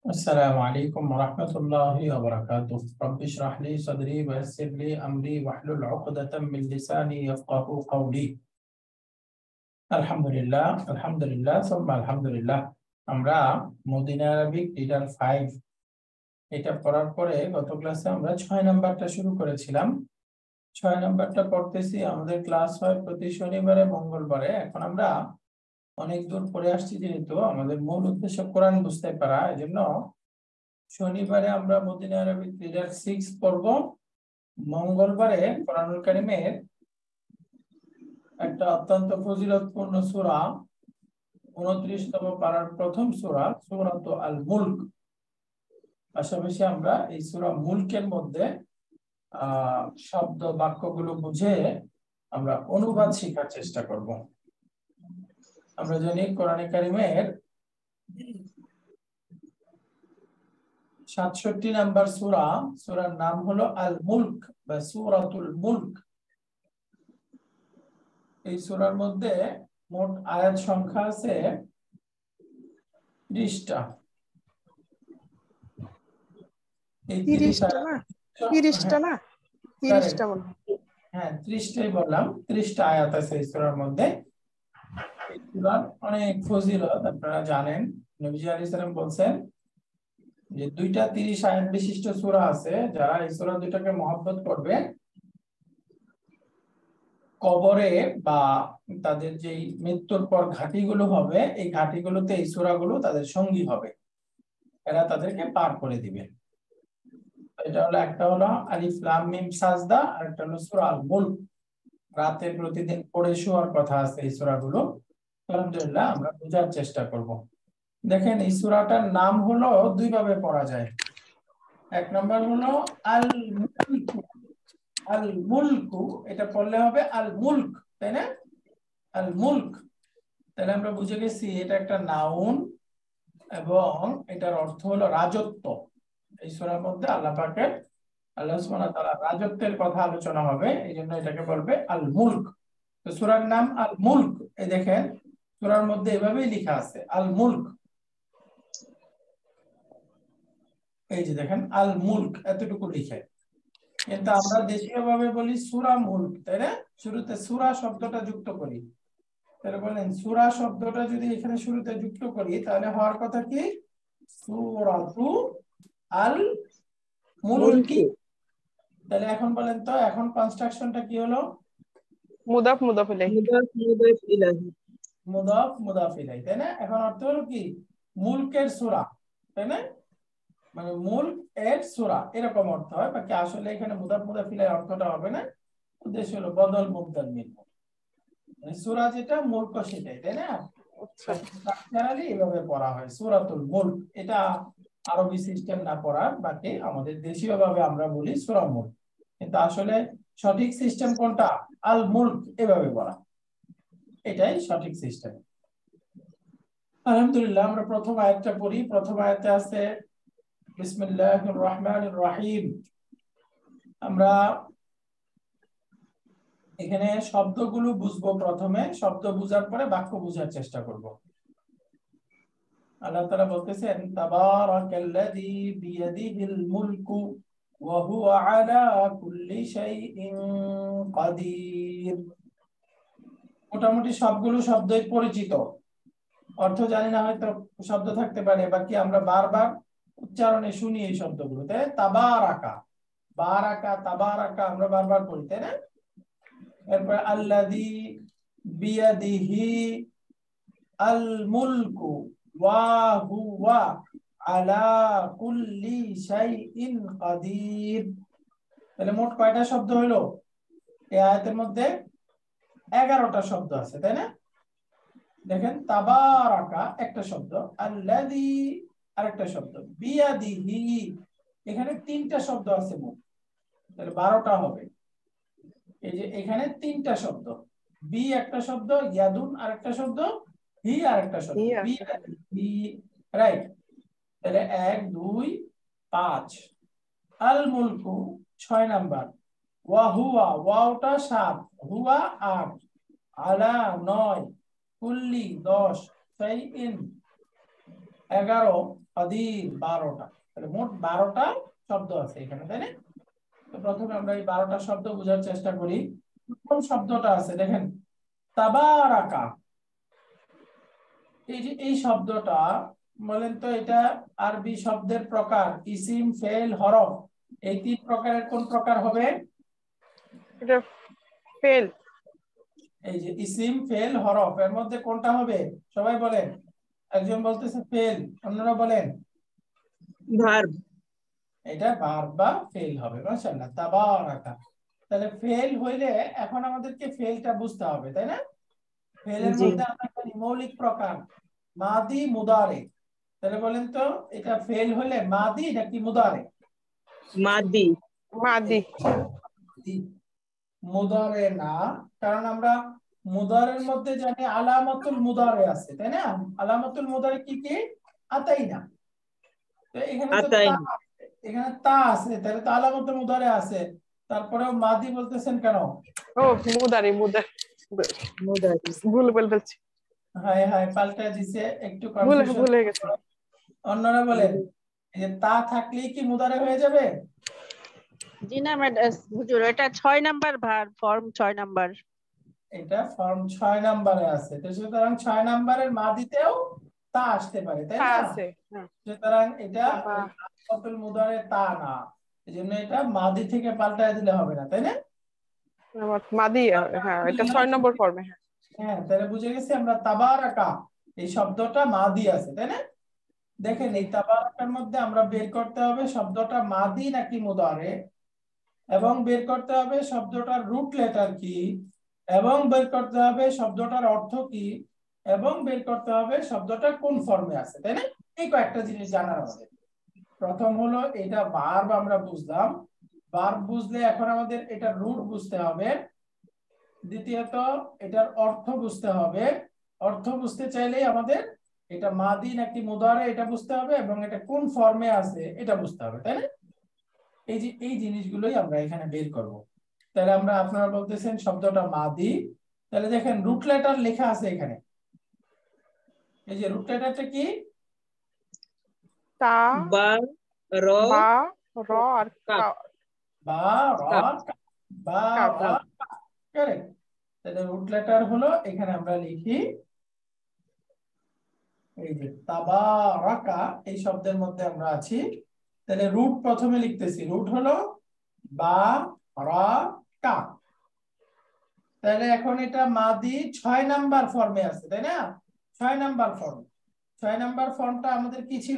السلام عليكم ورحمة الله وبركاته. رب اشرح لي صدري ويسر لي أمري واحلل عقدة من لساني يفقه قولي. আলহামদুলিল্লাহ আলহামদুলিল্লাহ সুম্মা আলহামদুলিল্লাহ। আমরা মদিনা আরবিক রিডার 5 এটা পড়ার পরে গত ক্লাসে আমরা 6 নাম্বারটা শুরু করেছিলাম। 6 নাম্বারটা পড়তেছি। আমাদের ক্লাস হয় প্রতি শনিবারে মঙ্গলবারে। এখন আমরা অনেক দূর পড়ে আসছি, যেহেতু আমাদের মূল উদ্দেশ্য কোরআন বুঝতে পারা, এজন্য শনিবারে আমরা মদিনা আরবিক রিডার 6 পড়ব। মঙ্গলবারে কোরআনুল কারীমের একটা অত্যন্ত ফজিলতপূর্ণ সূরা 29তম পারার প্রথম সূরা সূরাত আল মুলক। পাশাপাশি আমরা এই সূরা মুলকের মধ্যে শব্দ বাক্যগুলো বুঝে আমরা অনুবাদ শেখার চেষ্টা করব। আমরা জানি কোরআনে কারীমের 67 নাম্বার সূরা, সূরার নাম হলো আল মুলক বা সূরাতুল মুলক। এই সূরার মধ্যে মোট আয়াত সংখ্যা আছে 30টা। এই 30টা না 30টা বললাম। হ্যাঁ, 30টাই বললাম। 30টা আয়াত আছে এই সূরার মধ্যে। এই সূরার অনেক ফজিলত আপনারা জানেন। নবী আলাইহিস সালাম বলেন যে 2টা 30 আয়াত বিশিষ্ট সূরা আছে, যারা এই সূরা দুটাকে মহব্বত করবে, কবরে বা তাদের যেই মৃত্যুর পর ঘাটিগুলো হবে, এই ঘাটিগুলোতে এই সূরাগুলো তাদের সঙ্গী হবে, এরা তাদেরকে পার করে দিবে। এটা হলো, একটা হলো আলিফ লাম মিম সাজদা, আর একটা হলো সূরা আল মুলক। রাতে প্রতিদিন পড়ে শোয়ার কথা আছে এই সূরাগুলো। আলহামদুলিল্লাহ, আমরা বোঝার চেষ্টা করব। দেখেন, এই সূরাটার নাম হলো দুই ভাবে পড়া যায়। এক নম্বর হলো আল মুলক। আল মুলকু এটা পড়লে হবে আল মুলক, তাই না? আল মুলক। তাহলে আমরা বুঝে গেছি এটা একটা নাউন এবং এটার অর্থ হলো রাজত্ব। এই সূরার মধ্যে আল্লাহ সুবহানাহু ওয়া তাআলা রাজত্বের কথা আলোচনা হবে, এইজন্য এটাকে বলবে আল মুলক। তো সূরার নাম আল মুলক। এই দেখেন, সূরার মধ্যে এভাবেই লেখা আছে আল মুলক। এই যে দেখেন আল মুলক এতটুকু লিখে, কিন্তু আমরা দেশীয় ভাবে বলি সূরা মুলক, তাই না? শুরুতে সূরা শব্দটা যুক্ত করি। তাহলে বলেন, সূরা শব্দটা যদি এখানে শুরুতে যুক্ত করি, তাহলে হওয়ার কথা কি? সূরাতু আল মুলকি। তাহলে এখন বলেন তো, এখন কনস্ট্রাকশনটা কি হলো? মুদাফ মুদাফ ইলাইহি, মুদাফ মুদাফ ইলাইহি, তাই না? এখন অর্থ হলো কি? মুলকের সূরা, তাই না? মানে মুলক এর সূরা, এরকম অর্থ হয়। বাকি আসলে এখানে মুদাফ মুদাফ ইলাইহি অর্থটা হবে না। উদ্দেশ্য হলো বদল মুবদাল মিন, মানে সূরা যেটা মুলক সেটাই, তাই না? স্ট্রাকচারালি এভাবে পড়া হয় সূরাতুল মুলক। এটা আরবি সিস্টেম না পড়ার, বাকি আমাদের দেশীয় ভাবে আমরা বলি সূরা মুলক, কিন্তু আসলে সঠিক সিস্টেম কোনটা? আল মুলক এভাবে বলা, এটাই সঠিক সিস্টেম। আলহামদুলিল্লাহ, আমরা প্রথম আয়াতটা পড়ি। প্রথম আয়াতে আছে বিসমিল্লাহির রহমানির রহিম। আমরা এখানে শব্দগুলো বুঝবো, প্রথমে শব্দ বুঝার পরে বাক্য বুঝার চেষ্টা করব। আল্লাহ তাআলা বলতেছেন, তাবারাকাল্লাযী বিয়াদিহিল মুলকু ওয়া হুয়া আলা কুল্লি শাইইন কাদির। মোটামুটি সবগুলো শব্দই পরিচিত, অর্থ জানি না, হয়তো শব্দ থাকতে পারে, বাকি আমরা বারবার উচ্চারণে শুনি এই শব্দগুলো, তাই? তাবারাকা, বারাকা, তাবারাকা আমরা বারবার পড়ি, তাই না? এরপর আল্লাযী বিয়াদিহি আল মুলকু ওয়া হুয়া আলা কুল্লি শাইইন কাদির। তাহলে মোট কয়টা শব্দ হলো এই আয়াতের মধ্যে? 11টা শব্দ আছে, তাই না? দেখেন, তাবারাকা একটা শব্দ, আল্লাযী আরেকটা শব্দ, বিয়াদিহি এখানে 3টা শব্দ আছে মোট, তাহলে 12টা হবে। এই যে এখানে 3টা শব্দ, বি একটা শব্দ, ইয়াদুন আরেকটা শব্দ, হি আরেকটা শব্দ, বিয়াদিহি, রাইট? তাহলে 1 2 5। আল মুলকু 6 নাম্বার, ওয়া হুয়া ওয়াওটা 7, হুয়া 8, আলা 9, কুল্লি 10, শাইইন 11 কাদির 12টা, তাহলে মোট 12টা শব্দ আছে এখানে, তাই না? তো প্রথমে আমরা এই 12টা শব্দ বোঝার চেষ্টা করি। প্রথম শব্দটা আছে দেখেন তাবারাকা। এই যে এই শব্দটা বলেন তো, এটা আরবি শব্দের প্রকার ইসিম ফেল হরফ, এই তিন প্রকারের কোন প্রকার হবে? এটা ফেল। এই যে ইসিম ফেল হরফ এর মধ্যে কোনটা হবে সবাই বলেন। একজন বলতেছে ফেল, অন্যরা বলেন ভার্ব। এটা ভার্ব বা ফেল হবে। মাশাআল্লাহ, তাবারাকা। তাহলে ফেল হইলে এখন আমাদেরকে ফেলটা বুঝতে হবে, তাই না? ফেলের জি। মধ্যে আমরা জানি মৌলিক প্রকার মাদি মুদারে। তাহলে বলেন তো এটা ফেল হলে মাদি নাকি মুদারে? মাদি। মাদি। মুদারে না, কারণ আমরা মুদারের মধ্যে জানি আলামাতুল মুদারে আছে, তাই না? আলামাতুল মুদারে কি কি? আতাইনা। তো এখানে তো তা আতাইনা। আছে, এখানে তা আছে, তাহলে তো আলামাতুল মুদারে আছে, তারপরেও মাদি বলতেছেন কেন? ও মুদারি মুদারি মুদারি। ভুল বলছি। হায় হায়, পাল্টে দিছে, একটু ভুলে কনফিউশন। ভুলে গেছে। অন্যরা বলেন এই যে তা থাকলেই কি মুদারে হয়ে যাবে? জি না ম্যাডাম, হুজুর এটা 6 নাম্বার ভার, ফর্ম 6 নাম্বার। এটা ফর্ম 6 নম্বরে আছে, তো সুতরাং 6 নম্বরের মাদিতেও তা আসতে পারে, তাই তা না? আছে। হ্যাঁ। সুতরাং এটা তাবা আলামাতুল মুদারে তা না, এজন্য এটা মাদি থেকে পাল্টায় দিলে হবে না, তাই না? মাদি। হ্যাঁ, এটা 6 নম্বর ফর্মে। হ্যাঁ। হ্যাঁ, তাহলে বুঝে গেছি আমরা। তাবারাকা এই শব্দটা মাদি আছে, তাই না? দেখেন এই তাবারাকার মধ্যে আমরা বের করতে হবে শব্দটা মাদি নাকি মুদারে, এবং বের করতে হবে শব্দটার রুট লেটার কি, এবং বের করতে হবে শব্দটার অর্থ কি, এবং বের করতে হবে শব্দটা কোন ফর্মে আছে, তাই না? এই কয়েকটা জিনিস জানার আমাদের। প্রথম হলো এটা ভার্ব, আমরা বুঝলাম। ভার্ব বুঝলে এখন আমাদের এটা রুট বুঝতে হবে। দ্বিতীয়ত এটার অর্থ বুঝতে হবে। অর্থ বুঝতে চাইলেই আমাদের এটা মাদি নাকি মুদারে এটা বুঝতে হবে, এবং এটা কোন ফর্মে আছে এটা বুঝতে হবে, তাই না? এই যে এই জিনিসগুলোই আমরা এখানে বের করব। তাহলে আমরা, আপনারা বলতেছেন শব্দটা মাদি, তাহলে দেখেন রুট লেটার লেখা আছে এখানে। এই যে রুট লেটারটা কি? তা বা র বা র আর কাপ। বা র কাপ। কা। বা কাপ। র কা। কারেক্ট। তাহলে রুট লেটার হলো এখানে আমরা লিখি এই যে তাবারাকা, এই শব্দের মধ্যে আমরা আছি। তাহলে রুট প্রথমে লিখতেছি, রুট হলো বা রা কা। তাহলে এখন এটা মাদি 6 নাম্বার ফর্মে আছে, তাই না? 6 নাম্বার ফর্ম। 6 নাম্বার ফর্মটা আমাদের কি ছিল?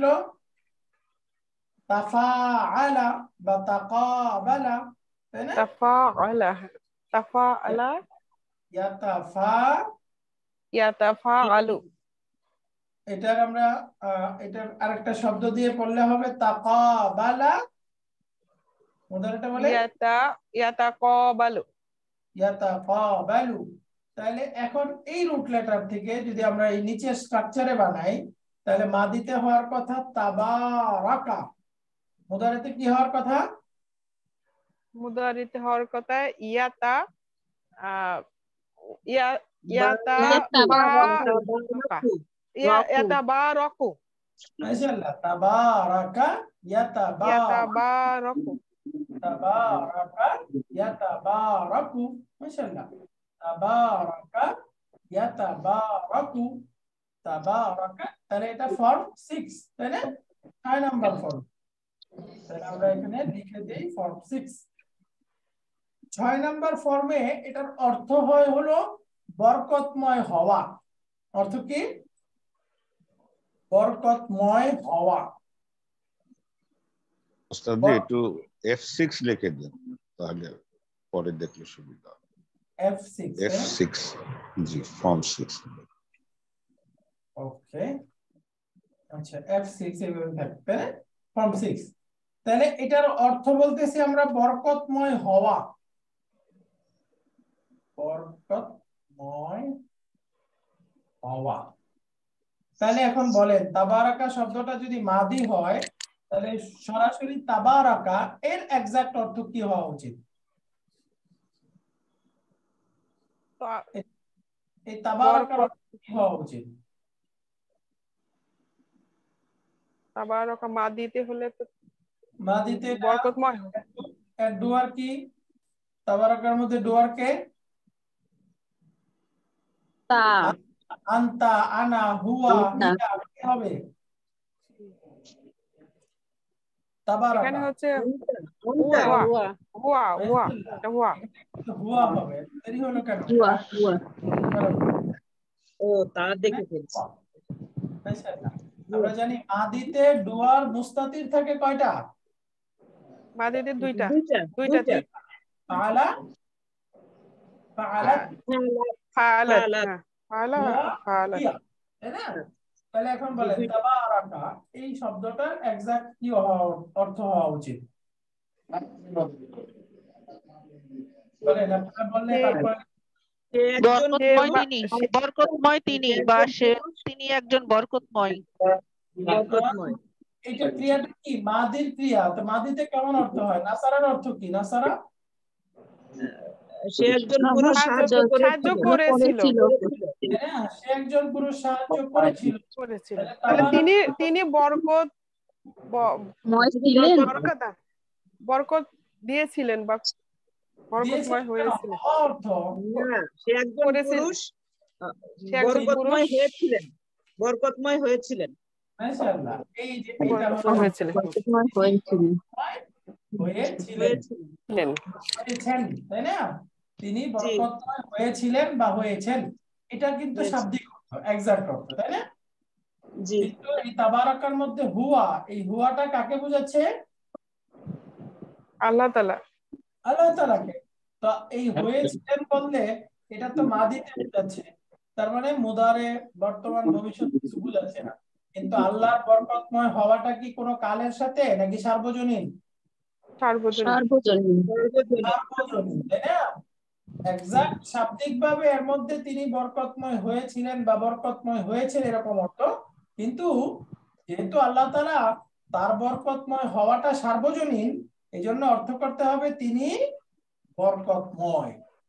তাফাআলা বা তাকাবালা, তাই না? তাফাআলা। তাফাআলা ইয়াতাফা। ইয়াতাফাআলু। এটার আমরা এটার আরেকটা শব্দ দিয়ে পড়লে হবে তাকাবালা। মুদারিটা বলে ইয়াতাকাবালু। ইয়াতাকাবালু। তাহলে এখন এই রুট লেটার থেকে যদি আমরা এই নিচের স্ট্রাকচারে বানাই, তাহলে মাদিতে হওয়ার কথা তাবারাকা, মুদারিতে কি হওয়ার কথা? মুদারিতে হওয়ার কথা ইয়াতা আহ ইয়া বা ইয়াতাবারাকা। রকু। ইয়াতাবারাকু। মাশাআল্লাহ, তাবারাকা ইয়াতাবারাকু। তাবারাকা ইয়াতাবারাকু। মাশাআল্লাহ, তাবারাকা ইয়াতাবারাকু। তাবারাকা, তাহলে এটা ফর্ম 6, তাই না? 6 নাম্বার ফর্ম। তাহলে আমরা এখানে লিখে দেই ফর্ম 6। 6 নাম্বার ফর্মে এটার অর্থ হয় হলো বরকতময় হওয়া। অর্থ কি? বরকতময় হওয়া। ওস্তাদ জি একটু F6 লিখে দেন, তাহলে পরে দেখলে সুবিধা হবে। F6, F6 জি, ফর্ম 6। ওকে, আচ্ছা F6 এভাবে থাকবে ফর্ম 6। তাহলে এটার অর্থ বলতেছি আমরা বরকতময় হওয়া। বরকতময় হওয়া। তাহলে এখন বলেন তাবারাকা শব্দটা যদি মাদি হয়, তাহলে সরাসরি তাবারাকা এর এক্সাক্ট অর্থ কি হওয়া উচিত? এই তাবারাকার অর্থ কি হওয়া উচিত? তাবারাকা মাদিতে হলে তো মাদিতে বরকতময় হয়। এর ডুয়ার কি? তাবারাকার মধ্যে ডুয়ার কে? তা আনতা, আনা, হুয়া, আনতা। হিয়া কি হবে? এখানে তাবারাকা হচ্ছে কোনটা? হুয়া হুয়া হুয়া হুয়া এটা হুয়া। হুয়া হবে, দেরি হলো কেন? হুয়া হুয়া ও তা দেখে ফেলছি। আমরা জানি মাদিতে ডুয়ার মুস্তাতির থাকে কয়টা? মাদিতে দুইটা দুইটা দুইটা দুইটা। ফাআলা, ফাআলাত, ফাআলাত। ফাআলাত। হ্যাঁ ফাআলা হুয়া, ফাআলাত। হিয়া, তাই না? তাহলে এখন বলেন দুইটা। তাবারাকা এই শব্দটার এক্সাক্ট কি অর্থ হওয়া উচিত? বলেন, আপনারা বললে সে তারপরে সে একজন বরকতময় বা- তিনি, সে- বরকতময় তিনি, সে বা একজন সে পুরুষ, তিনি একজন বরকতময়। বরকতময়। এইটা ক্রিয়াটা কি? মাদির ক্রিয়া। তো মাদিতে কেমন অর্থ হয়? নাসারার অর্থ কি? নাসারা সে একজন পুরুষ সাহায্য সাহায্য করেছিল। করেছিল তাই না? সে একজন পুরুষ সাহায্য করেছিল। করেছিল তাহলে তাহলে তাবারাকা তিনি বরকত ময় তিনি ছিলেন। বরকত বরকত দিয়েছিলেন বা দিয়েছেন বরকতময় কেন? হয়েছিলেন অর্থ না, সে একজন করেছিল। পুরুষ সে একজন বরকতময় পুরুষ হয়েছিলেন। বরকতময় হয়েছিলেন। মাশাআল্লাহ। এই যে এটা হলো বরকতময় হয়েছিলেন বরকতময় হয়েছিলেন। হয়েছিলেন, হয়েছিলেন। হয়েছেন, তাই না? তিনি জি, বরকতময় হয়েছিলেন বা হয়েছেন, এটা কিন্তু হয়েছে। শাব্দিক অর্থ, এক্সাক্ট অর্থ, তাই না? জি, কিন্তু এই তাবারাকার মধ্যে হুয়া, এই হুয়াটা কাকে বোঝাচ্ছে? আল্লাহ তাআলা। আল্লাহ তাআলাকে। তো এই হয়েছিলেন বললে এটা তো মাদিতে বোঝাচ্ছে, তার মানে মুদারে, বর্তমান, ভবিষ্যৎ কিছু বোঝাচ্ছে না। কিন্তু আল্লাহর বরকতময় হওয়াটা কি কোনো কালের সাথে নাকি সার্বজনীন? সার্বজনীন। সার্বজনীন। সার্বজনীন, তাই না? এক্সাক্ট শাব্দিক ভাবে এর মধ্যে তিনি বরকতময় হয়েছিলেন বা বরকতময় হয়েছেন এরকম অর্থ, কিন্তু যেহেতু আল্লাহ তাআলা তার বরকতময় হওয়াটা সার্বজনীন, এই জন্য অর্থ করতে হবে তিনি বরকতময়।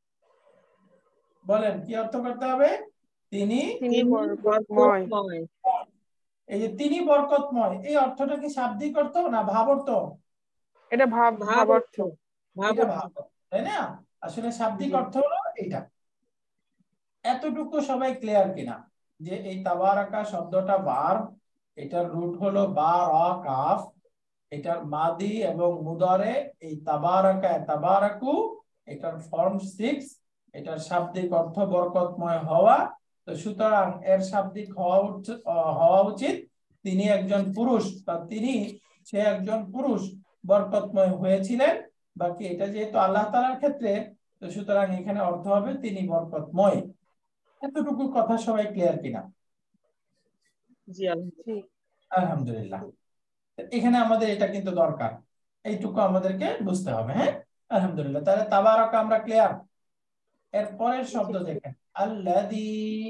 বলেন কি অর্থ করতে হবে? তিনি, তিনি তিনি বরকতময়। বরকতময়। এই যে তিনি বরকতময়, এই অর্থটা কি শাব্দিক অর্থ না ভাব অর্থ? এটা ভাবার্থ। ভাবার্থ। এটা ভাবার্থ। ভাব অর্থ, তাই না? আসলে শাব্দিক জি, অর্থ হলো এইটা। এতটুকু সবাই ক্লিয়ার কিনা যে এই তাবারাকা শব্দটা বার, এটার রুট হলো বা রা কাফ, এটার মাদি এবং মুদারে এই তাবারাকা তাবারাকু, এটার ফর্ম 6, এটার শাব্দিক অর্থ বরকতময় হওয়া। তো সুতরাং এর শাব্দিক হওয়া উচিত তিনি একজন পুরুষ বা সে একজন পুরুষ বরকতময় হয়েছিলেন। বাকি এটা যেহেতু আল্লাহ তাআলার ক্ষেত্রে, তো সুতরাং এখানে অর্থ হবে তিনি বরকতময়। এতটুকু কথা সবাই ক্লিয়ার কিনা? জি, জি আলহামদুলিল্লাহ। এখানে আমাদের এটা কিন্তু দরকার, এইটুকু আমাদেরকে বুঝতে হবে। হ্যাঁ, আলহামদুলিল্লাহ। তাহলে তাবারাকা আমরা ক্লিয়ার। এর পরের শব্দ দেখেন আল্লাযী।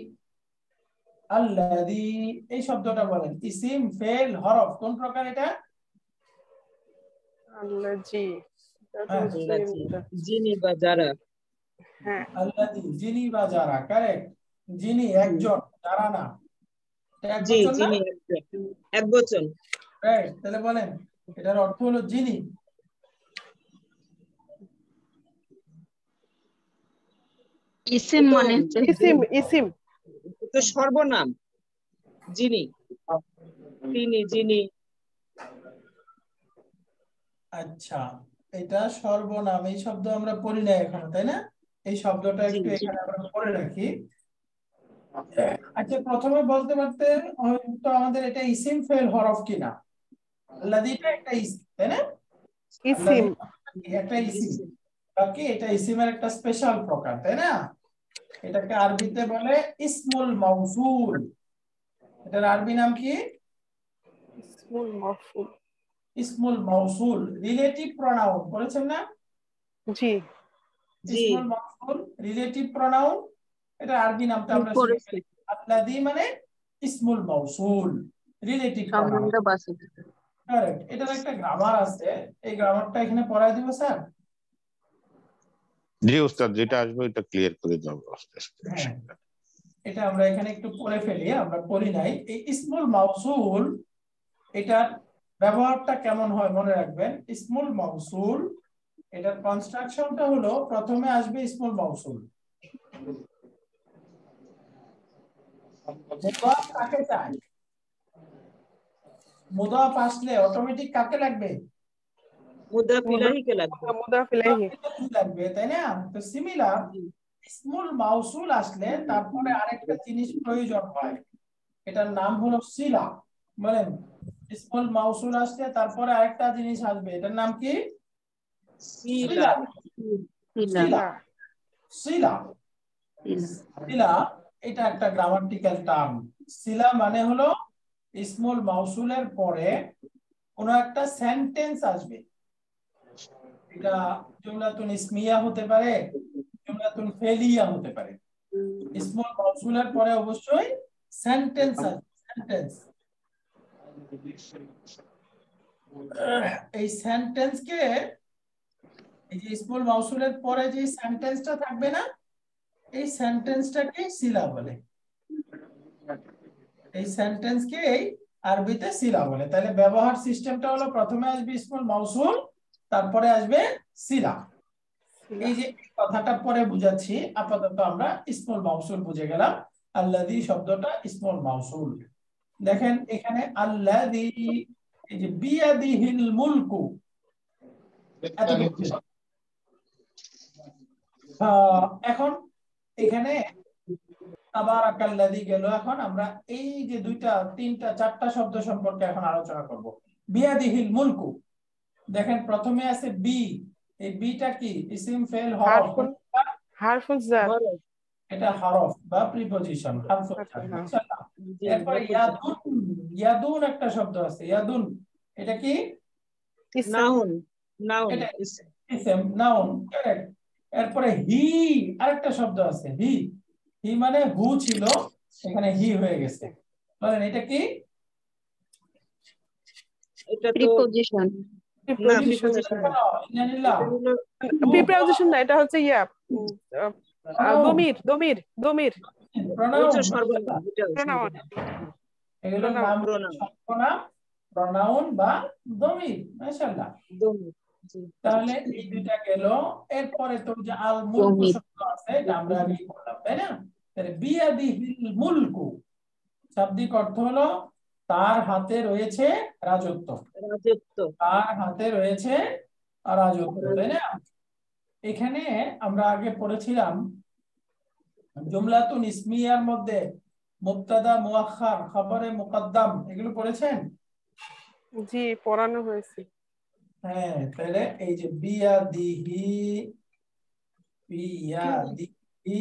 আল্লাযী এই শব্দটা বলেন ইসিম, ফেল, হরফ কোন প্রকার এটা? আল্লাহ জি। হ্যাঁ, যিনি বা যারা। হ্যাঁ আল্লাযী যিনি বা যারা, কারেক্ট। যিনি একজন, যারা না। এটা এক জি, বচন না? যিনি এক বচন। রাইট। তাহলে বলেন এটার অর্থ হলো যিনি। ইসিম মানে ইসিম ইসিম তো সর্বনাম। যিনি, তিনি, যিনি। আচ্ছা, এটা সর্বনাম। এই শব্দ আমরা পড়ি না এখনো, তাই না? এই শব্দটা জি, একটু এখানে আমরা পড়ে রাখি। আচ্ছা, প্রথমে বলতে পারতে হয়তো আমাদের এটা ইসিম, ফেল, হরফ কিনা। আল্লাযীটা একটা ইসিম, তাই না? ইসিম আল্লাযী একটা ইসিম। বাকি এটা ইসিমের একটা স্পেশাল প্রকার, তাই না? এটাকে আরবিতে বলে ইসমুল মাউসুল। এটার আরবি নাম কি? ইসমুল মাফউল। ইসমুল মাউসুল, রিলেটিভ প্রনাউন। বলেছেন না? জি জি, ইসমুল মাউসুল, রিলেটিভ প্রনাউন। এটা আরবি নামটা আমরা শিখে পড়েছি ফেলি। আল্লাযী মানে ইসমুল মাউসুল, রিলেটিভ প্রনাউন। সম্বন্ধবাচক। কারেক্ট। এটার একটা গ্রামার আছে, এই গ্রামারটা এখানে পড়ায় দিব স্যার। জি উস্তাদ, যেটা আসবে এটা ক্লিয়ার করে দাও আস্তে আস্তে। হ্যাঁ, এটা আমরা এখানে একটু পড়ে ফেলি, আমরা পড়ি নাই। এই ইসমুল মাউসুল এটার ব্যবহারটা কেমন হয় মনে রাখবেন। ইসমুল মাউসুল, এটার কনস্ট্রাকশনটা হলো প্রথমে আসবে ইসমুল মাউসুল। মুদাফ কাকে চাই? মুদাফ আসলে অটোমেটিক কাকে লাগবে? মুদাফ ইলাইহিকে লাগবে। মুদাফ ইলাইহি লাগবে, তাই না? তো সিমিলার জি ইসমুল মাউসুল আসলে তারপরে আরেকটা জিনিস প্রয়োজন হয়, এটার নাম হলো সিলা। বলেন, ইসমুল মাউসুল আসলে তারপরে আরেকটা জিনিস আসবে, এটার নাম কি? সিলা। সিলা। সিলা সিলা এটা একটা গ্রামাটিক্যাল টার্ম। সিলা মানে হলো ইসমুল মাউসুলের পরে কোনো একটা সেন্টেন্স আসবে। এটা জুমলাতুন ইসমিয়া হতে পারে, জুমলাতুন ফেলিয়া হতে পারে। ইসমুল মাউসুলের পরে অবশ্যই সেন্টেন্স আসবে, সেন্টেন্স। এই সেন্টেন্সকে, এই যে ইসমুল মাউসুলের পরে যে সেন্টেন্সটা থাকবে না, এই সেন্টেন্সটাকে সিলা বলে। এই সেন্টেন্সকে আরবিতে সিলা বলে। তাহলে ব্যবহার সিস্টেমটা হলো প্রথমে আসবে ইসমুল মাউসুল, তারপরে আসবে সিলা। এই যে কথাটা পরে বুঝাচ্ছি, আপাতত আমরা ইসমুল মাউসুল বুঝে গেলাম। আল্লাযী শব্দটা ইসমুল মাউসুল। দেখেন এখানে আল্লাযী, এই যে বিয়াদিহিল মুলকু, এখন এখানে তাবারাকাল্লাযী গেল। এখন আমরা এই যে দুইটা তিনটা চারটা শব্দ সম্পর্কে এখন আলোচনা করব। বিয়াদিহিল মুলকু, দেখেন প্রথমে আছে বি। এই বিটা কি? ইসিম ফেল হরফ। হারফুল জার, এটা হরফ বা প্রিপজিশন, হারফুল জার। মাশাআল্লাহ। এরপরে ইয়াদুন, ইয়াদুন একটা শব্দ আছে, ইয়াদুন, এটা কি? নাউন। নাউন এটা ইসম, নাউন, কারেক্ট। এরপরে হি আরেকটা শব্দ আছে, হি। হি মানে হু ছিল, এখানে হি হয়ে গেছে। বলেন এটা কি? এটা তো প্রিপজিশন। না প্রিপজিশন না। ইন্নালিল্লাহ। প্রিপজিশন না, এটা হচ্ছে দমির, দমির, দমির, প্রনাউন, ওইটা সর্বনাম, এটা প্রোনাউন, এগুলোর নাম সর্বনাম, প্রনাউন বা দমির। মাশাআল্লাহ। দমির। জি তাহলে এই দুইটা গেল। এরপরে তো যে আল মুলকু শব্দ আছে, এটা আমরা আগে করলাম, তাই না? তাহলে বিয়াদিহিল মুলকু শাব্দিক অর্থ হলো তার হাতে রয়েছে রাজত্ব। রাজত্ব। তার হাতে রয়েছে রাজত্ব, তাই না? এখানে আমরা আগে পড়েছিলাম জুমলাতুন ইসমিয়ার মধ্যে মুবতাদা, মুআখখার, খবরে মুকদ্দাম, এগুলো পড়েছেন? জি পড়ানো হয়েছে। হ্যাঁ, তাহলে এই যে বিয়াদিহি, বিয়াদিহি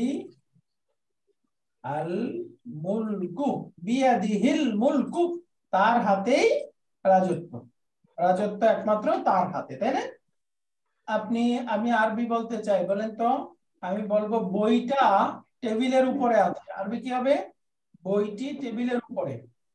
আল মুলকু, বিয়াদিহিল মুলকু, তার হাতেই রাজত্ব। রাজত্ব একমাত্র তার হাতে, তাই না? আমি আরবি বলতে চাই, বলেন তো। আমি বলবো বইটা টেবিলের উপরে আছে, আরবি কি হবে? বইটি টেবিলের উপরে।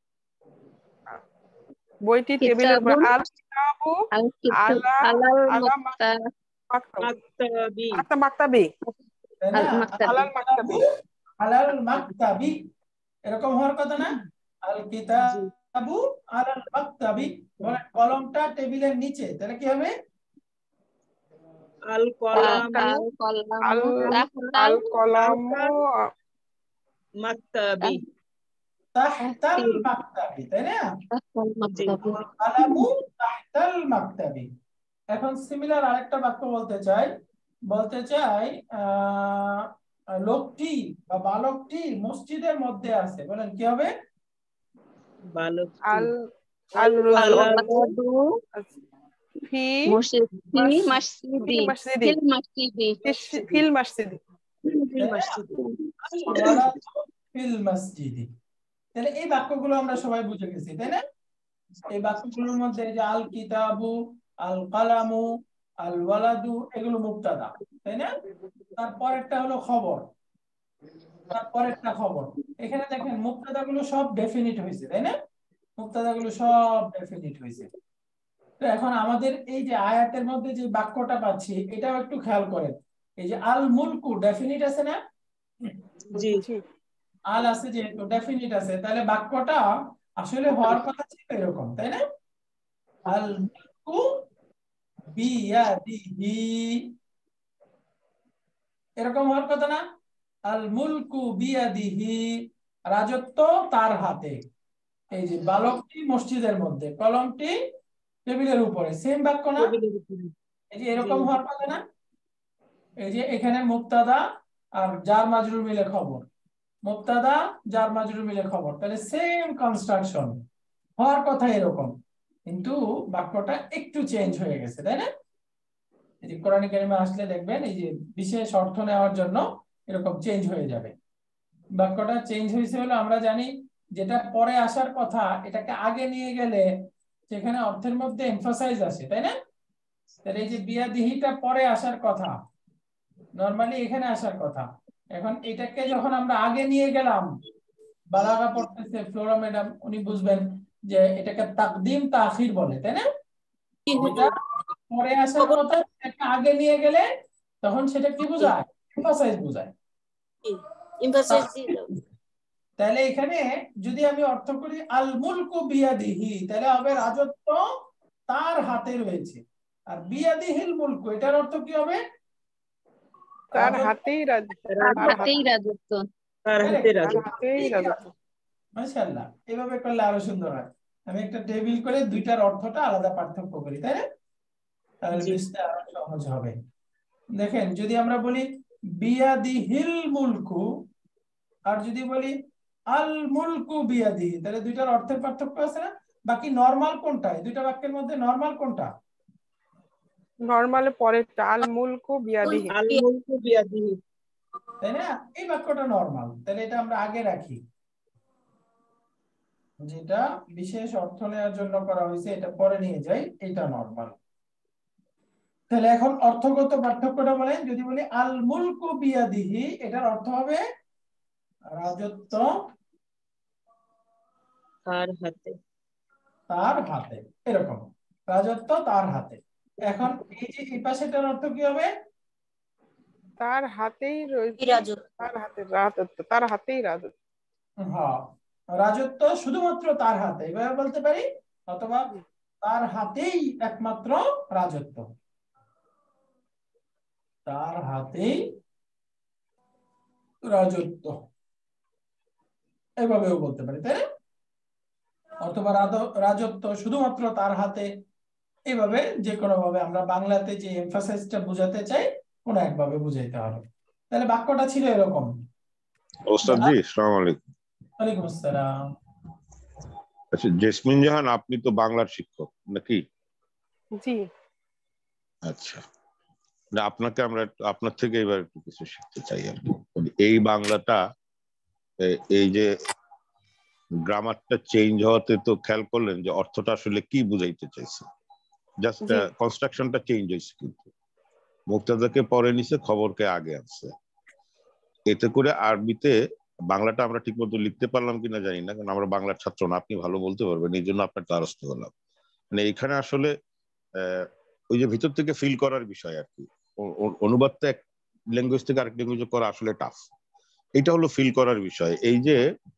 বইটি টেবিলের উপর। আল কিতাবু আলা আলা মাকতাবি। মাকতাবি, তাই না? আলাল মাকতাবি, আলাল মাকতাবি, এরকম হওয়ার কথা না? আল কিতাবু আলাল মাকতাবি, বলেন কলমটা টেবিলের নিচে, তাহলে কি হবে? আল কলামু আল কলামু মাকতাবি। তাহতাল মাকতাবি, তাই না? কালামু তাহতাল মাকতাবি। এখন সিমিলার আরেকটা বাক্য বলতে চাই লোকটি বা বালকটি মসজিদের মধ্যে আছে, বলেন কি হবে? বালকটি। আল আল ওয়ালাদু ফি মসজিদি মসজিদি, ফিল মসজিদি। ফিল মসজিদি। তাহলে এই বাক্যগুলো আমরা সবাই বুঝে গেছি, তাই না? এই বাক্যগুলোর মধ্যে যে আল কিতাবু, আল কালামু, আল ওয়ালাদু, এগুলো মুবতাদা, তাই না? তারপরেরটা হলো খবর, তারপরেরটা খবর। এখানে দেখেন মুবতাদাগুলো সব ডেফিনিট হয়েছে, তাই না? মুবতাদাগুলো সব ডেফিনিট হয়েছে। তো এখন আমাদের এই যে আয়াতের মধ্যে যে বাক্যটা পাচ্ছি, এটাও একটু খেয়াল করেন। এই যে আল মুলকু ডেফিনিট আছে না? জি আল আছে, যেহেতু ডেফিনিট আছে, তাহলে বাক্যটা আসলে হওয়ার কথা ছিল এরকম, তাই না? আল মুলকু বিয়াদিহি, এরকম হওয়ার কথা না? আল মুলকু বিয়াদিহি, রাজত্ব তার হাতে। এই যে বালকটি মসজিদের মধ্যে, কলমটি টেবিলের উপরে, সেম বাক্য না? এই যে এরকম হওয়ার কথা না? এই যে এখানে মুবতাদা আর জার মাজরুর মিলে খবর, মুবতাদা জার মাজরুর মিলে খবর, তাহলে সেম কনস্ট্রাকশন হওয়ার কথা এরকম, কিন্তু বাক্যটা একটু চেঞ্জ হয়ে গেছে, তাই না? এই যে কোরআন কারিমে আসলে দেখবেন এই যে বিশেষ অর্থ নেওয়ার জন্য এরকম চেঞ্জ হয়ে যাবে। বাক্যটা চেঞ্জ হয়েছে হলো আমরা জানি যেটা পরে আসার কথা এটাকে আগে নিয়ে গেলে সেখানে অর্থের মধ্যে এমফাসাইজ আসে, তাই না? তাহলে এই যে বিয়াদিহিটা পরে আসার কথা, নরমালি এখানে আসার কথা, এখন এটাকে যখন আমরা আগে নিয়ে গেলাম, বালাগা পড়তেছে ফ্লোরা ম্যাডাম, উনি বুঝবেন যে এটাকে তাকদিম তাখির বলে, তাই না? যেটা পরে আসার কথা একটা আগে নিয়ে গেলে তখন সেটা কি বোঝায়? এমফাসাইজ বোঝায়। তাহলে এখানে যদি আমি অর্থ করি আল মুলকু বিয়াদিহি, তাহলে হবে রাজত্ব তার হাতে রয়েছে। আর বিয়াদিহিল মুলকু, এটার অর্থ কি হবে? তার হাতেই রাজত্ব, তার হাতেই রাজত্ব। মাশাআল্লাহ, এভাবে করলে আরো সুন্দর হয়। আমি একটা টেবিল করে দুইটার অর্থটা আলাদা পার্থক্য করি, তাই না? তাহলে বুঝতে আরো সহজ হবে। দেখেন যদি আমরা বলি বিয়াদিহিল মুলকু আর যদি বলি আল মুলকু বিয়াদিহি, তাহলে দুইটার অর্থের পার্থক্য আছে না? বাকি নরমাল কোনটা? এই দুইটা বাক্যের মধ্যে নরমাল কোনটা? নরমালে পরেরটা, আল মুলকু বিয়াদিহি, আল মুলকু বিয়াদিহি, তাই না? এই বাক্যটা নরমাল, তাহলে এটা আমরা আগে রাখি। যেটা বিশেষ অর্থ নেওয়ার জন্য করা হয়েছে এটা পরে নিয়ে যাই, এটা নরমাল। তাহলে এখন অর্থগত পার্থক্যটা বলেন। যদি বলি আল মুলকু বিয়াদিহি, এটার অর্থ হবে রাজত্ব তার হাতে, তার হাতে, এরকম রাজত্ব তার হাতে। এখন এই যে এই পাশেটার অর্থ কি হবে? তার হাতেই রয়েছে রাজত্ব, তার হাতে রাজত্ব, তার হাতেই রাজত্ব। হ্যাঁ, রাজত্ব শুধুমাত্র তার হাতে, এভাবে বলতে পারি, অথবা তার হাতেই একমাত্র রাজত্ব, তার হাতেই রাজত্ব, এভাবেও বলতে পারি, তাই না? অথবা রাজত্ব শুধুমাত্র তার হাতে, এইভাবে যে কোনো ভাবে আমরা বাংলাতে যে এমফাসাইজটা বোঝাতে চাই কোন একভাবে বুঝাইতে হবে। তাহলে বাক্যটা ছিল এরকম। ওস্তাদ জি, আসসালামু আলাইকুম। ওয়ালাইকুম আসসালাম। আচ্ছা, জেসমিন জাহান, আপনি তো বাংলার শিক্ষক নাকি? জি। আচ্ছা, না আপনাকে আমরা আপনার থেকে এবার একটু কিছু শিখতে চাই আর কি। এই বাংলাটা, এই যে গ্রামারটা চেঞ্জ হওয়াতে তো খেয়াল করলেন যে অর্থটা আসলে কি বুঝাইতে চাইছে, জাস্ট কনস্ট্রাকশনটা চেঞ্জ হয়েছে, কিন্তু মুক্তাদাকে পরে নিছে, খবরকে আগে আনছে। এতে করে আরবিতে বাংলাটা আমরা ঠিক মতো লিখতে পারলাম কিনা জানি না, কারণ আমরা বাংলার ছাত্র না, আপনি ভালো বলতে পারবেন, এই জন্য আপনার দ্বারস্থ হলাম। মানে এখানে আসলে ওই যে ভিতর থেকে ফিল করার বিষয় আর কি। অনুবাদটা এক ল্যাঙ্গুয়েজ থেকে আরেক ল্যাঙ্গুয়েজে করা আসলে টাফ। এটা হলো ফিল করার বিষয়। এই যে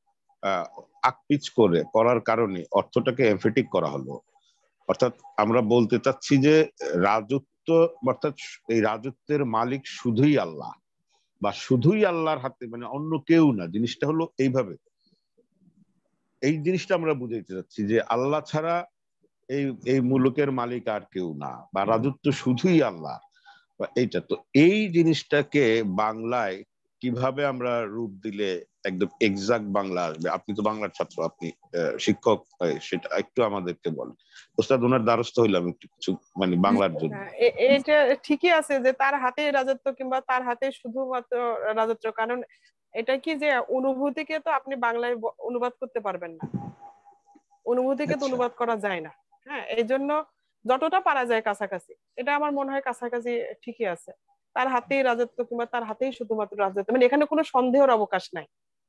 আকপিচ করে করার কারণে অর্থটাকে এমফেটিক করা হলো। অর্থাৎ আমরা বলতে চাচ্ছি যে রাজত্ব, অর্থাৎ এই রাজত্বের মালিক শুধুই আল্লাহ, বা শুধুই আল্লাহর হাতে, মানে অন্য কেউ না। জিনিসটা হলো এইভাবে, এই জিনিসটা আমরা বুঝাইতে চাচ্ছি যে আল্লাহ ছাড়া এই এই মুলুকের মালিক আর কেউ না, বা রাজত্ব শুধুই আল্লাহ। এইটা তো, এই জিনিসটাকে বাংলায় কিভাবে আমরা রূপ দিলে একদম এক্সাক্ট বাংলা আসবে? আপনি তো বাংলার ছাত্র, আপনি শিক্ষক, সেটা একটু আমাদেরকে বলেন। ওস্তাদ, ওনার দ্বারস্থ হইলাম একটু কিছু, মানে বাংলার জন্য। এটা ঠিকই আছে যে তার হাতে রাজত্ব, কিংবা তার হাতে শুধুমাত্র রাজত্ব, কারণ এটা কি যে অনুভূতিকে তো আপনি বাংলায় অনুবাদ করতে পারবেন না, অনুভূতিকে তো অনুবাদ করা যায় না। হ্যাঁ, এই জন্য যতটা পারা যায় কাছাকাছি, এটা আমার মনে হয় কাছাকাছি ঠিকই আছে। তার হাতেই রাজত্ব, কিংবা তার হাতেই শুধুমাত্র রাজত্ব, মানে এখানে কোনো সন্দেহের অবকাশ নাই।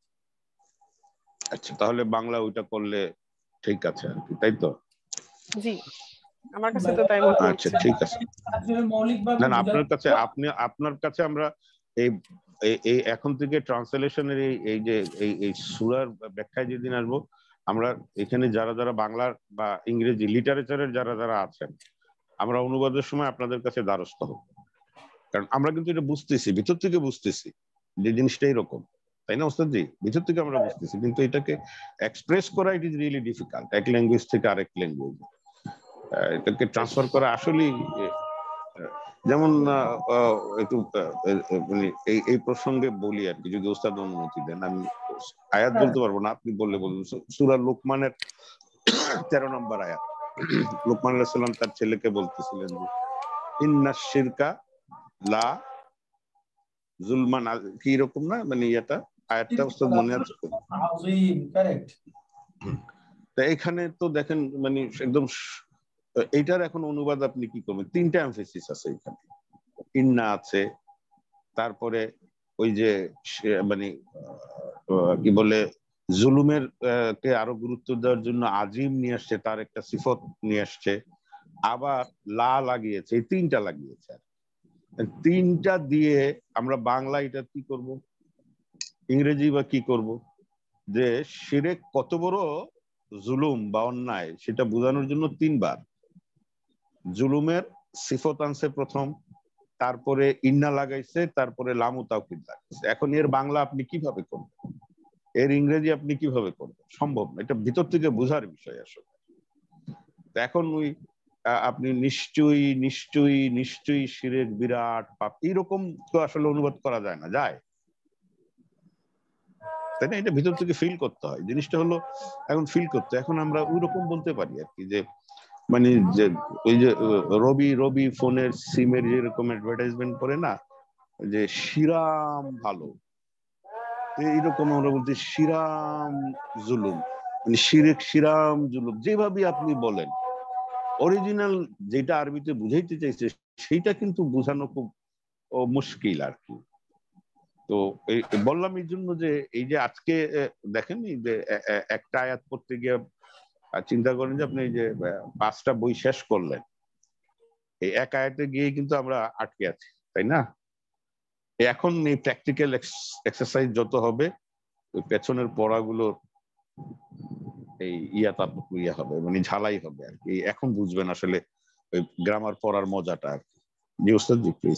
আচ্ছা, তাহলে বাংলা ওইটা করলে ঠিক আছে আর কি, তাই তো? জি, আমার কাছে তো তাই মনে হচ্ছে। আচ্ছা, ঠিক আছে। না না, আপনার কাছে আমরা এই এই এখন থেকে ট্রান্সলেশনের এই যে এই সূরার ব্যাখ্যায় যেদিন আসবো, আমরা এখানে যারা যারা বাংলা বা ইংরেজি লিটারেচারের যারা যারা আছেন, আমরা অনুবাদের সময় আপনাদের কাছে দ্বারস্থ হব, কারণ আমরা কিন্তু এটা বুঝতেছি, ভিতর থেকে বুঝতেছি যে জিনিসটা এরকম, তাই না ওস্তাদ জি? ভিতর থেকে আমরা বুঝতেছি, কিন্তু এটাকে এক্সপ্রেস করা ইট ইজ রিয়েলি ডিফিকাল্ট, এক ল্যাঙ্গুয়েজ থেকে আরেক ল্যাঙ্গুয়েজ এটাকে ট্রান্সফার করা আসলেই। যেমন একটু মানে এই প্রসঙ্গে বলি আর কি, যদি ওস্তাদ অনুমতি দেন। আমি আয়াত বলতে পারবো না, আপনি বললে বলুন। সূরা লোকমানের 13 নম্বর আয়াত। লোকমান আলাইহিস সালাম তার ছেলেকে বলতেছিলেন যে ইন্নাশ শিরকা লা জুলমান, কি রকম না মানে এটা আয়াতটা ওস্তাদ মনে আছে? আযীম, কারেক্ট। তা এখানে তো দেখেন মানে একদম এইটার এখন অনুবাদ আপনি কি করবেন? 3টা এমফেসিস আছে এখানে, ইন্না আছে, তারপরে ওই যে মানে কি বলে জুলুমের কে আরো গুরুত্ব দেওয়ার জন্য আজিম নিয়ে আসছে, তার একটা সিফত নিয়ে আসছে, আবার লা লাগিয়েছে, এই 3টা লাগিয়েছে। 3টা দিয়ে আমরা বাংলা এটা কি করব, ইংরেজি বা কি করব, যে শিরক কত বড় জুলুম বা অন্যায় সেটা বোঝানোর জন্য 3 বার জুলুমের সিফত আনছে প্রথম, তারপরে ইন্না লাগাইছে, তারপরে লামু তাওকিদ লাগাইছে। এখন এর বাংলা আপনি কিভাবে করবেন, এর ইংরেজি আপনি কিভাবে করবেন? সম্ভব না, এটা ভিতর থেকে বোঝার বিষয় আসলে। এখন ওই আপনি নিশ্চয়ই নিশ্চয়ই নিশ্চয়ই শিরক বিরাট পাপ, এইরকম তো আসলে অনুবাদ করা যায় না, যায় তাই না? এটা ভিতর থেকে ফিল করতে হয়, জিনিসটা হলো এখন ফিল করতে। এখন আমরা ওই রকম বলতে পারি আর কি, যে মানে যে ওই যে রবি ফোনের সিমের যেরকম অ্যাডভার্টাইজমেন্ট করে না, যে শিরাম ভালো, এইরকম আমরা বলছি শিরাম জুলুম, মানে শিরেক শিরাম জুলুম, যেভাবে আপনি বলেন অরিজিনাল যেটা আরবিতে বুঝাইতে চাইছে সেইটা কিন্তু বোঝানো খুব মুশকিল আর কি। তো বললাম এই জন্য যে এই যে আজকে দেখেন এই যে একটা আয়াত পড়তে গিয়ে চিন্তা করেন যে আপনি এই যে 5টা বই শেষ করলেন, এই এক আয়াতে গিয়ে কিন্তু আমরা আটকে আছি, তাই না? এখন এই প্র্যাকটিক্যাল এক্সারসাইজ যত হবে ওই পেছনের পড়াগুলো এই ইয়া হবে, মানে ঝালাই হবে আর কি। এখন বুঝবেন আসলে ওই গ্রামার পড়ার মজাটা আর কি। জি ওস্তাদ জি প্লিজ।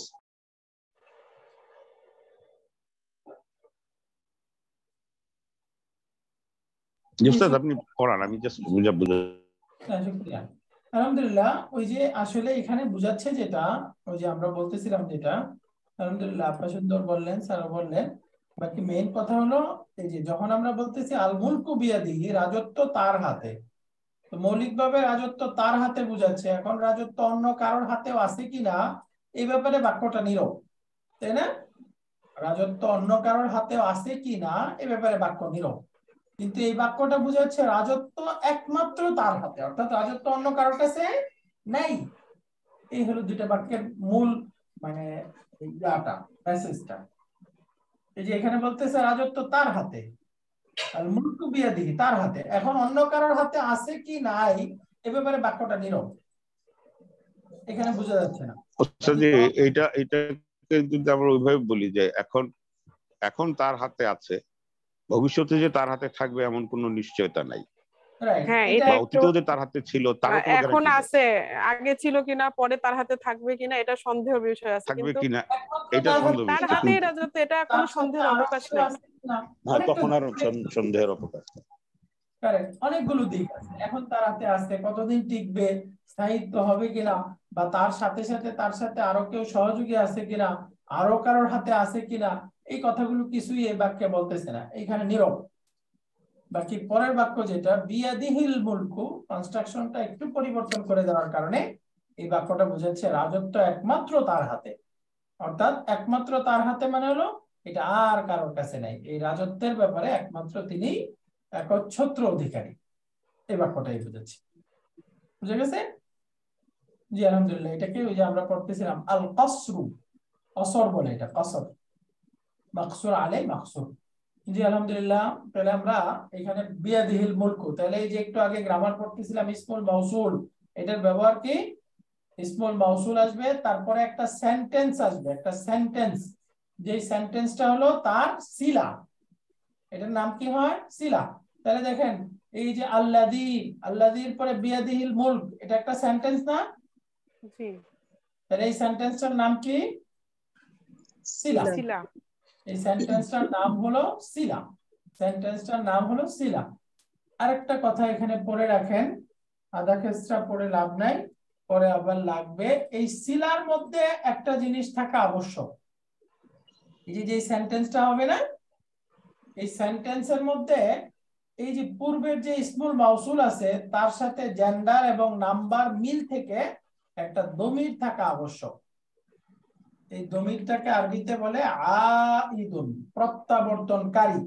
জি ওস্তাদ আপনি পড়ান, আমি জাস্ট বুঝা। শুকরিয়া। আলহামদুলিল্লাহ, ওই যে আসলে এখানে বুঝাচ্ছে যেটা, ওই যে আমরা বলতেছিলাম যেটা, আলহামদুলিল্লাহ আপনি সুন্দর বললেন, স্যার বললেন। বাকি মেইন কথা হলো এই যে যখন আমরা বলতেছি আল মুলকু বিয়াদিহি, রাজত্ব তার হাতে, তো মৌলিকভাবে রাজত্ব তার হাতে বুঝাচ্ছে। এখন রাজত্ব অন্য কারোর হাতেও আছে কিনা এই ব্যাপারে বাক্যটা নীরব, তাই না? রাজত্ব অন্য কারোর হাতেও আছে কিনা এই ব্যাপারে বাক্য নীরব, কিন্তু এই বাক্যটা বুঝাচ্ছে রাজত্ব একমাত্র তার হাতে, অর্থাৎ রাজত্ব অন্য কারোর কাছে নেই। এই হলো 2টা বাক্যের মূল মানে মেসেজটা। এই যে এখানে বলতেছে রাজত্ব তার হাতে, আর মুলকু বিয়াদিহি তার হাতে, এখন অন্য কারোর হাতে আছে কি নাই এ ব্যাপারে বাক্যটা নীরব, এখানে বোঝা যাচ্ছে না। এইটাকে যদি আমরা ওইভাবে বলি যে এখন তার হাতে আছে, ভবিষ্যতে যে তার হাতে থাকবে এমন কোনো নিশ্চয়তা নাই। হ্যাঁ, এটা অতীতেও যে তার হাতে ছিল তারও কোনো এখন আছে, আগে ছিল কিনা পরে তার হাতে থাকবে কিনা এটা সন্দেহ বিষয় আছে, থাকবে কিন্তু কিনা এটা সন্দেহ তার বিষয়, হাতেই রাজত্ব, এটা কোনো সন্দেহের অবকাশ নেই। হ্যাঁ তখন আর সন্দেহের অবকাশ নেই। কারেক্ট, অনেকগুলো দিক আছে। এখন তার হাতে আছে, কতদিন টিকবে, স্থায়িত্ব হবে কিনা, বা তার সাথে আরো কেউ সহযোগী আছে কিনা, আরো কারোর হাতে আছে কিনা, এই কথাগুলো কিছুই এই বাক্যে বলতেছে না, এখানে নীরব। বাকি পরের বাক্য যেটা বিয়াদিহিল মুলকু, কনস্ট্রাকশনটা একটু পরিবর্তন করে দেওয়ার কারণে এই বাক্যটা বোঝাচ্ছে রাজত্ব একমাত্র তার হাতে। অর্থাৎ একমাত্র তার হাতে মানে হলো এটা আর কারোর কাছে নাই, এই রাজত্বের ব্যাপারে একমাত্র তিনি একচ্ছত্র অধিকারী, এই বাক্যটাই বোঝাচ্ছে। বুঝে গেছে? জি আলহামদুলিল্লাহ। এটাকে ওই যে আমরা পড়তেছিলাম আল কসরু, কসর বলে, এটা কসর, মাকসুর আলাই মাকসুর। জি আলহামদুলিল্লাহ। তাহলে আমরা এখানে বিয়াদিহিল মুলকু, তাহলে এই যে একটু আগে গ্রামার পড়তেছিলাম ইসমুল মাউসুল, এটার ব্যবহার কি? ইসমুল মাউসুল আসবে, তারপরে একটা সেন্টেন্স আসবে, একটা সেন্টেন্স, যে সেন্টেন্সটা হলো তার সিলা, এটার নাম কি হয়? সিলা। তাহলে দেখেন এই যে আল্লাযী, আল্লাযীর পরে বিয়াদিহিল মুলক, এটা একটা সেন্টেন্স না? জি। তাহলে এই সেন্টেন্সটার নাম কি? সিলা। সিলা। এই সেন্টেন্সটার নাম হলো সিলা। সেন্টেন্সটার নাম হলো সিলা। আরেকটা কথা এখানে পড়ে রাখেন, আধা খেসরা পড়ে লাভ নাই, পরে আবার লাগবে। এই সিলার মধ্যে একটা জিনিস থাকা আবশ্যক। এই যে সেন্টেন্সটা হবে না, এই সেন্টেন্সের মধ্যে এই যে পূর্বের যে ইসমুল মাউসুল আছে তার সাথে জেন্ডার এবং নাম্বার মিল থেকে একটা দমির থাকা আবশ্যক। এই দমিরটাকে আরবিতে বলে আইদুন, প্রত্যাবর্তনকারী।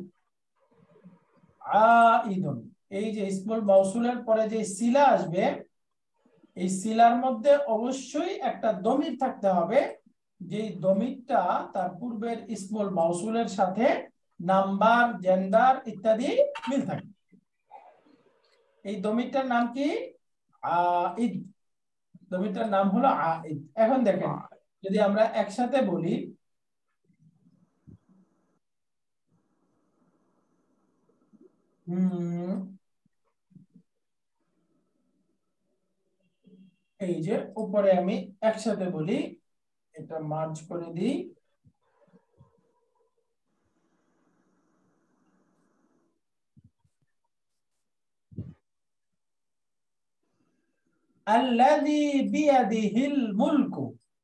আইদুন, এই যে ইসমুল মাউসুলের পরে যে সিলা আসবে, এই সিলার মধ্যে অবশ্যই একটা দমির থাকতে হবে, যে দমিরটা তার পূর্বের ইসমুল মাউসুলের সাথে নাম্বার, জেন্ডার ইত্যাদি মিল থাকে। এই দমিরটার নাম কি? আইদ। দমিরটার নাম হলো আইদ। এখন দেখেন, যদি আমরা একসাথে বলি, এই যে উপরে আমি একসাথে বলি, এটা মার্জ করে দিই। আল্লাযী বিয়াদিহিল মুলকু,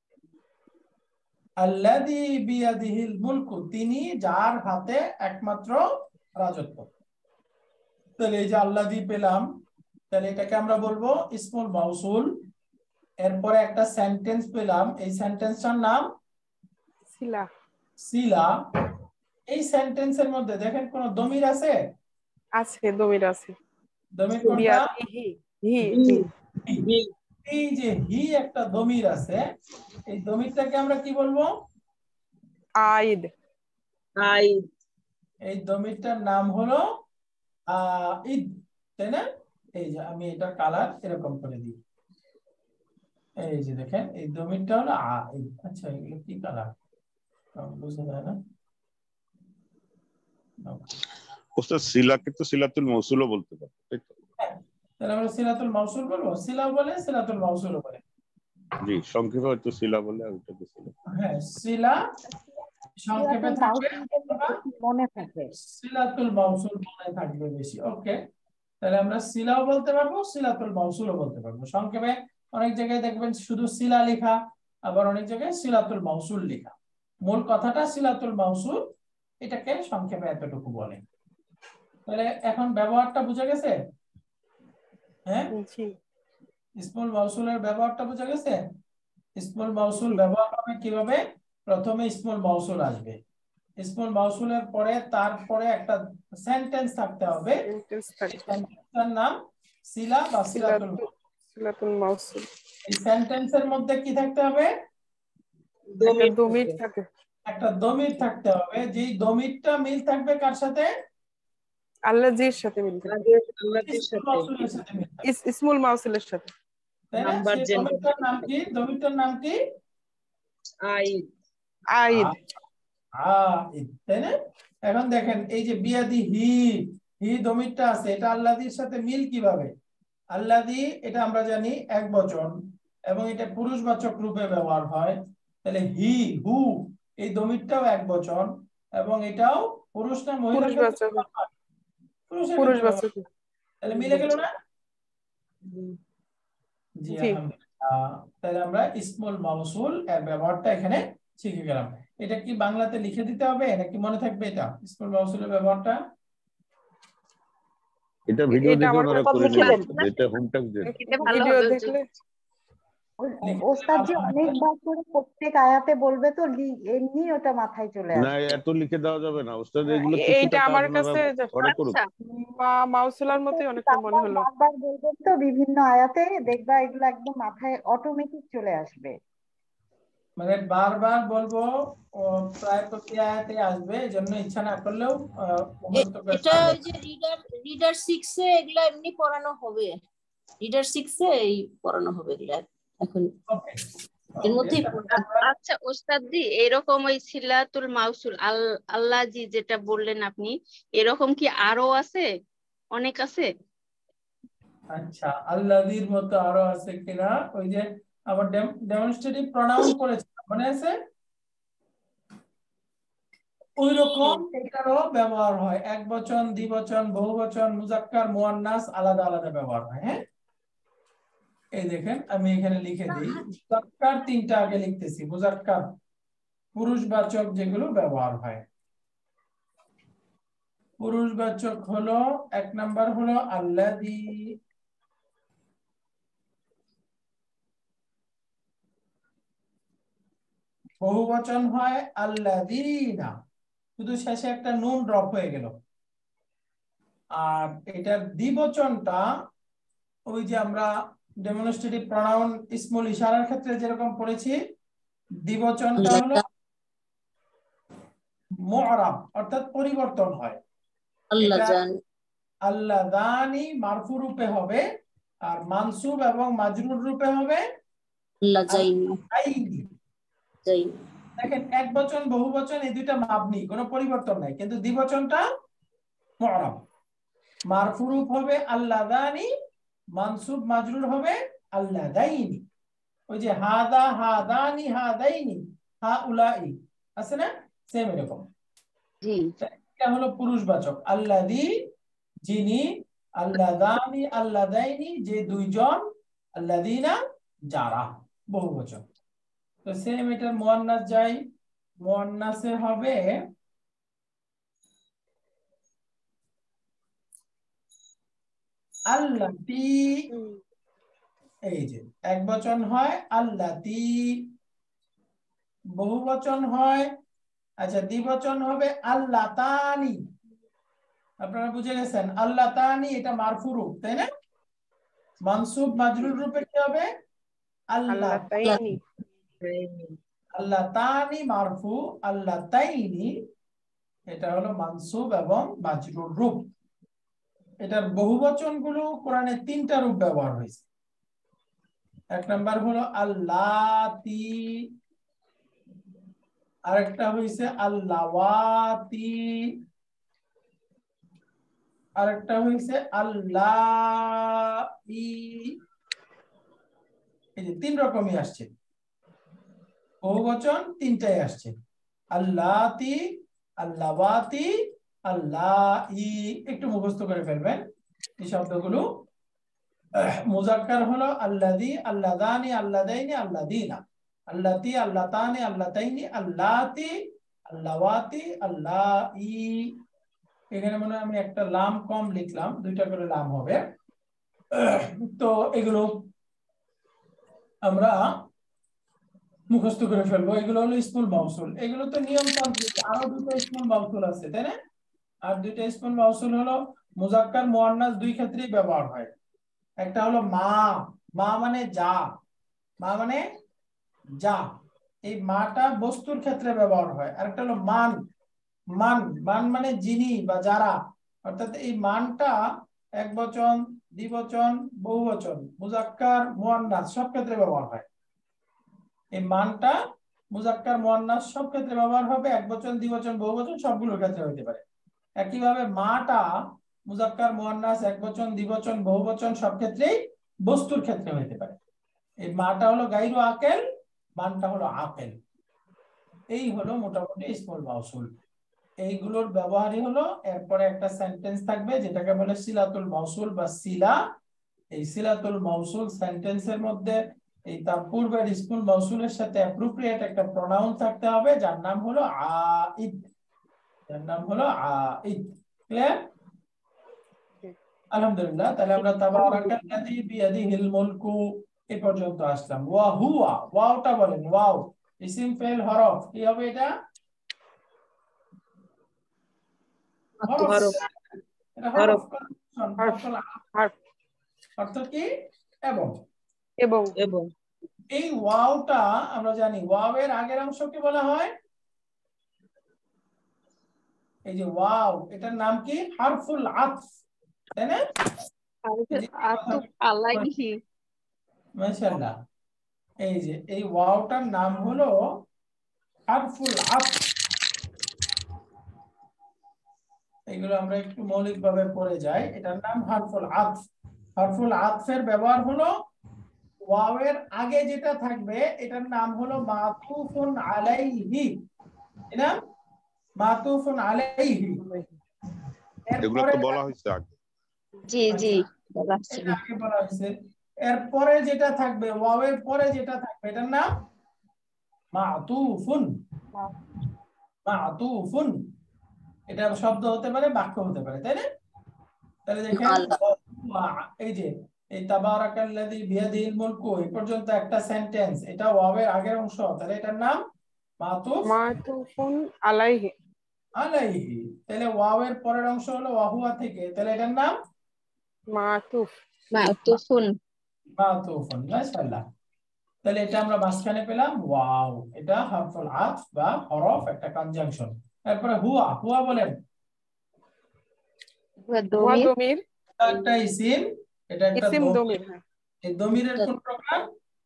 আল্লাযী বিয়াদিহিল মুলকু, তিনি যার হাতে একমাত্র রাজত্ব। তাহলে এই যে আল্লাযী পেলাম, তাহলে এটাকে আমরা বলবো ইসমুল মাউসুল। এরপরে একটা সেন্টেন্স পেলাম, এই সেন্টেন্সটার নাম সিলা। সিলা। এই সেন্টেন্সের মধ্যে দেখেন কোন দমির আছে? আছে, দমির আছে। দমির কোনটা? বিয়াদিহি। হি। হি। এই যে হি একটা দমির আছে, এই দমিরটাকে আমরা কি বলবো? আইদ। আইদ। এই দমিরটার নাম হলো আইদ, তাই না? এই যে আমি এটার কালার এরকম করে দিই, এই যে দেখেন এই দমিরটা হলো আইদ। আচ্ছা, এগুলো কি কালার বুঝা যায় না। ওস্তাদ সিলাকে তো সিলাতুল মৌসুলও বলতে পারে, তাই তো? তাহলে আমরা সিলাতুল মাউসুল বলবো, সিলা বলে, সিলাতুল মাউসুল বলে। জি, সংক্ষেপে হয়তো সিলা বলে, আর ওটাকে সিলা। হ্যাঁ, সিলা সংক্ষেপে থাকবে, মনে থাকে। সিলাতুল মাউসুল মনে থাকবে বেশি। ওকে, তাহলে আমরা সিলাও বলতে পারবো, সিলাতুল মাউসুলও বলতে পারবো। সংক্ষেপে অনেক জায়গায় দেখবেন শুধু সিলা লেখা, আবার অনেক জায়গায় সিলাতুল মাউসুল লেখা। মূল কথাটা সিলাতুল মাউসুল, এটাকে সংক্ষেপে এতটুকু বলে। তাহলে এখন ব্যবহারটা বুঝা গেছে? হ্যাঁ, জি। ইসমুল মাউসুলের ব্যবহারটা বুঝা গেছে? ইসমুল মাউসুল ব্যবহার হবে কিভাবে? প্রথমে ইসমুল মাউসুল আসবে, ইসমুল মাউসুলের পরে তারপরে একটা সেন্টেন্স থাকতে হবে, সেন্টেন্সের নাম সিলা বা সিলাতুল মাউসুল। এই সেন্টেন্সের মধ্যে কি থাকতে হবে? একটা দমির থাকে, একটা দমির থাকতে হবে, যেই দমিরটা মিল থাকবে কার সাথে? আল্লাযীর সাথে মিল থাকে, ইসমুল মাউসুলের সাথে মিল থাকবে, ইসমুল মাউসুলের সাথে। তাই না? নাম্বার, সেই জেন্ডার। দমিরটার নাম কি? দমিরটার নাম কি? আইদ। আইদ। আইদ, তাই না? এখন দেখেন এই যে বিয়াদি হি, হি দমিরটা আছে, এটা আল্লাযীর সাথে মিল কিভাবে? আল্লাযী এটা আমরা জানি এক বচন, এবং এটা পুরুষবাচক রূপে ব্যবহার হয়। তাহলে হি, হু, এই দমিরটাও এক বচন, এবং এটাও পুরুষ না মহিলার ক্ষেত্রে ব্যবহার হয়? পুরুষের ক্ষেত্রে ব্যবহার হয়। তাহলে মিলে গেল না? জি, আলহামদুলিল্লাহ। তাহলে আমরা ইসমুল মাউসুল এর ব্যবহারটা এখানে শিখে গেলাম। এটা কি বাংলাতে লিখে দিতে হবে নাকি মনে থাকবে? এটা ইসমুল মাউসুলের ব্যবহারটা এটা ভিডিও দেখে ওনারা করে নিলেন, এটা হোমটাক দেন। ভিডিও দেখলে ওস্তাদ যে অনেকবার করে প্রত্যেক আয়াতে বলবে তো এমনি ওটা মাথায় চলে না, আসবে। এত লিখে দেওয়া যাবে না ওস্তাদ, এগুলো এইটা কিছুটা কাজ আমার ওনারা কাছে পরে করুক। মাউসুলার মতোই অনেকটা মনে হলো। বারবার বলবেন তো বিভিন্ন আয়াতে, দেখবা এগুলো একদম মাথায় অটোমেটিক চলে আসবে। মানে বারবার বলবো, প্রায় প্রতি আয়াতে আসবে, এজন্য ইচ্ছা না করলেও মুখস্থ করে এটা ওই যে রিডার 6 এ এগুলা এমনি পড়ানো হবে, রিডার 6 এ এই পড়ানো হবে এগুলা এখন এর মধ্যে। আচ্ছা ওস্তাদ জি, এরকম ওই সিলাতুল মাউসুল আল্লাযী যেটা বললেন আপনি, এরকম কি আরো আছে? অনেক আছে? আচ্ছা, আল্লাযীর মতো আরো আছে কিনা? ওই যে আবার ডেমনস্ট্রেটিভ প্রোনাউন পড়েছে, মনে আছে? ওই রকম এটারও ব্যবহার হয়, একবচন, দ্বিবচন, বহুবচন, মুজাক্কার, মুয়ান্নাস আলাদা আলাদা ব্যবহার হয়। হ্যাঁ, এই দেখেন আমি এখানে লিখে দিই। মুজাক্কার তিনটা আগে লিখতেছি। মুজাক্কার পুরুষবাচক যেগুলো ব্যবহার হয়, পুরুষবাচক হলো এক নাম্বার হলো আল্লাযী, বহুবচন হয় আল্লাযীনা, শুধু শেষে একটা নুন ড্রপ হয়ে গেল। আর এটার দ্বিবচনটা ওই যে আমরা ডেমনস্ট্রেটিভ প্রোনাউন ইসমুল ইশারার ক্ষেত্রে যেরকম পড়েছি, দ্বিবচনটা হলো মুআরাব, অর্থাৎ পরিবর্তন হয়। এটা আল্লাযানি মারফু রূপে হবে, আর মানসুব এবং মাজরুর রূপে হবে আল্লাযাইনি। দেখেন এক বচন বহুবচন এই দুইটা মাবনি, কোনো পরিবর্তন নাই, কিন্তু দ্বিবচনটা মুআরাব। মারফু রূপ হবে আল্লাযানি, মানসুব মাজরুর হবে আল্লাযাইনি। ওই যে হাদা, হাদানি, হাদাইনি, হাউলাই আছে না, সেম এরকম। জি, এটা হলো পুরুষবাচক আল্লাযী, যিনি, আল্লাযানি, আল্লাযাইনি যে দুইজন, আল্লাযীনা যারা, বহুবচন। তো সেম এটার মুয়ান্নাস যাই, মুয়ান্নাসে হবে আল্লাতী। এই যে একবচন হয় আল্লাতী, বহুবচন হয়, আচ্ছা দ্বিবচন হবে আল্লাতানি। আপনারা বুঝে গেছেন, আল্লাতানি এটা মারফু রূপ, তাই না? মানসুব মাজরুর রূপে কি হবে? আল্লাতাইনি। আল্লাতানি মারফু, আল্লাতাইনি এটা হলো মানসুব এবং মাজরুর রূপ। এটার বহুবচন গুলো কোরআনে তিনটা রূপ ব্যবহার হয়েছে। এক নাম্বার হলো আল্লাতি, আরেকটা হইছে আল্লাওয়াতি, আরেকটা হইছে আল্লাই। এই যে তিন রকমই আসছে, বহুবচন তিনটাই আসছে, আল্লাতি, আল্লাওয়াতি, আল্লাই। একটু মুখস্থ করে ফেলবেন এই শব্দগুলো। মুজাক্কার হলো আল্লাযী, আল্লাযানি, আল্লাযাইনি, আল্লাযীনা। আল্লাতী, আল্লাতানি, আল্লাতাইনি, আল্লাতি, আল্লাওয়াতি, আল্লাই। এখানে মনে হয় আমি একটা লাম কম লিখলাম, দুইটা করে লাম হবে। তো এগুলো আমরা মুখস্থ করে ফেলবো। এগুলো হলো ইসমুল মাউসুল। এগুলো তো নিয়মতান্ত্রিক, আরো দুটো ইসমুল মাউসুল আছে, তাই না? আর দুইটা ইসমুল মাউসুল হলো মুজাক্কার মুয়ান্নাস দুই ক্ষেত্রেই ব্যবহার হয়। একটা হলো মা, মা মানে যা, মা মানে যা, এই মাটা বস্তুর ক্ষেত্রে ব্যবহার হয়। আর একটা হলো মান, মান, মান মানে যিনি বা যারা, অর্থাৎ এই মানটা একবচন, দ্বিবচন, বহুবচন, মুজাক্কার মুয়ান্নাস সব ক্ষেত্রে ব্যবহার হয়। এই মানটা মুজাক্কার মুয়ান্নাস সব ক্ষেত্রে ব্যবহার হবে, একবচন, দ্বিবচন, বহুবচন সবগুলোর ক্ষেত্রে হতে পারে। একইভাবে মাটা মুজাক্কার মুয়ান্নাস একবচন, দ্বিবচন, বহুবচন সব ক্ষেত্রেই বস্তুর ক্ষেত্রে হতে পারে। এই মাটা হলো গায়রু আকেল, মানটা হলো আকেল। এই হলো মোটামুটি ইসমুল মাউসুল। এইগুলোর ব্যবহারই হলো, এরপরে একটা সেন্টেন্স থাকবে যেটাকে বলে সিলাতুল মাউসুল বা সিলা। এই সিলাতুল মাউসুল সেন্টেন্সের মধ্যে এই তার পূর্বের ইসমুল মাউসুলের সাথে অ্যাপ্রোপ্রিয়েট একটা প্রোনাউন থাকতে হবে, যার নাম হলো আইদ, যার নাম হলো আইদ। ক্লিয়ার? আলহামদুলিল্লাহ, তাহলে আমরা তাবারাকাল্লাযী বিয়াদিহিল মুলকু এই পর্যন্ত আসলাম। ওয়া হুয়া, ওয়াওটা বলেন, ওয়াও ইসিম ফেল হরফ, কি হবে এটা? হরফ। এটা হরফ, অর্থ কি? এবং। এবং, এবং এই ওয়াওটা আমরা জানি, ওয়াও এর আগের অংশকে বলা হয়, এই যে ওয়াও, এটার নাম কি? হারফুল আতফ, তাই না? মাশাআল্লাহ। এই যে এই ওয়াওটার নাম হলো হারফুল আতফ। এগুলো আমরা একটু মৌলিকভাবে পড়ে যাই। এটার নাম হারফুল আতফ। হরফুল আতফের ব্যবহার হলো ওয়াওয়ের আগে যেটা থাকবে এটার নাম হলো মাতুফুন আলাইহি, তাই না? মাতুফুন আলাইহি। এগুলো তো বলা হয়েছে আগে। জি জি এটা আগে বলা হয়েছে। এরপরে যেটা থাকবে ওয়াওয়ের পরে যেটা থাকবে এটার নাম মাতুফুন। মাতুফুন এটা শব্দ হতে পারে, বাক্য হতে পারে, তাই না? তাহলে দেখেন এই যে এই তাবারাকাল্লাযী বিয়াদিহিল মুলকু এই পর্যন্ত একটা সেন্টেন্স, এটা ওয়াওয়ের আগের অংশ, তাহলে এটার নাম মাতুফুন আলাইহি। আলাইহি। তাহলে ওয়াওয়ের পরের অংশ হলো ওয়াহুয়া থেকে, তাহলে এটার নাম মাতুফ। মাতুফুন। মাতুফুন। মাশাআল্লাহ। তাহলে এটা আমরা মাঝখানে পেলাম ওয়াও, এটা হরফুল আতফ বা হরফ, একটা কনজাংশন। তারপরে হুয়া, হুয়া বলেন। হুয়া দমির, একটা ইসিম, এটা একটা ইসিম দমির। দমির। হ্যাঁ, এই দমিরের কোন প্রকার?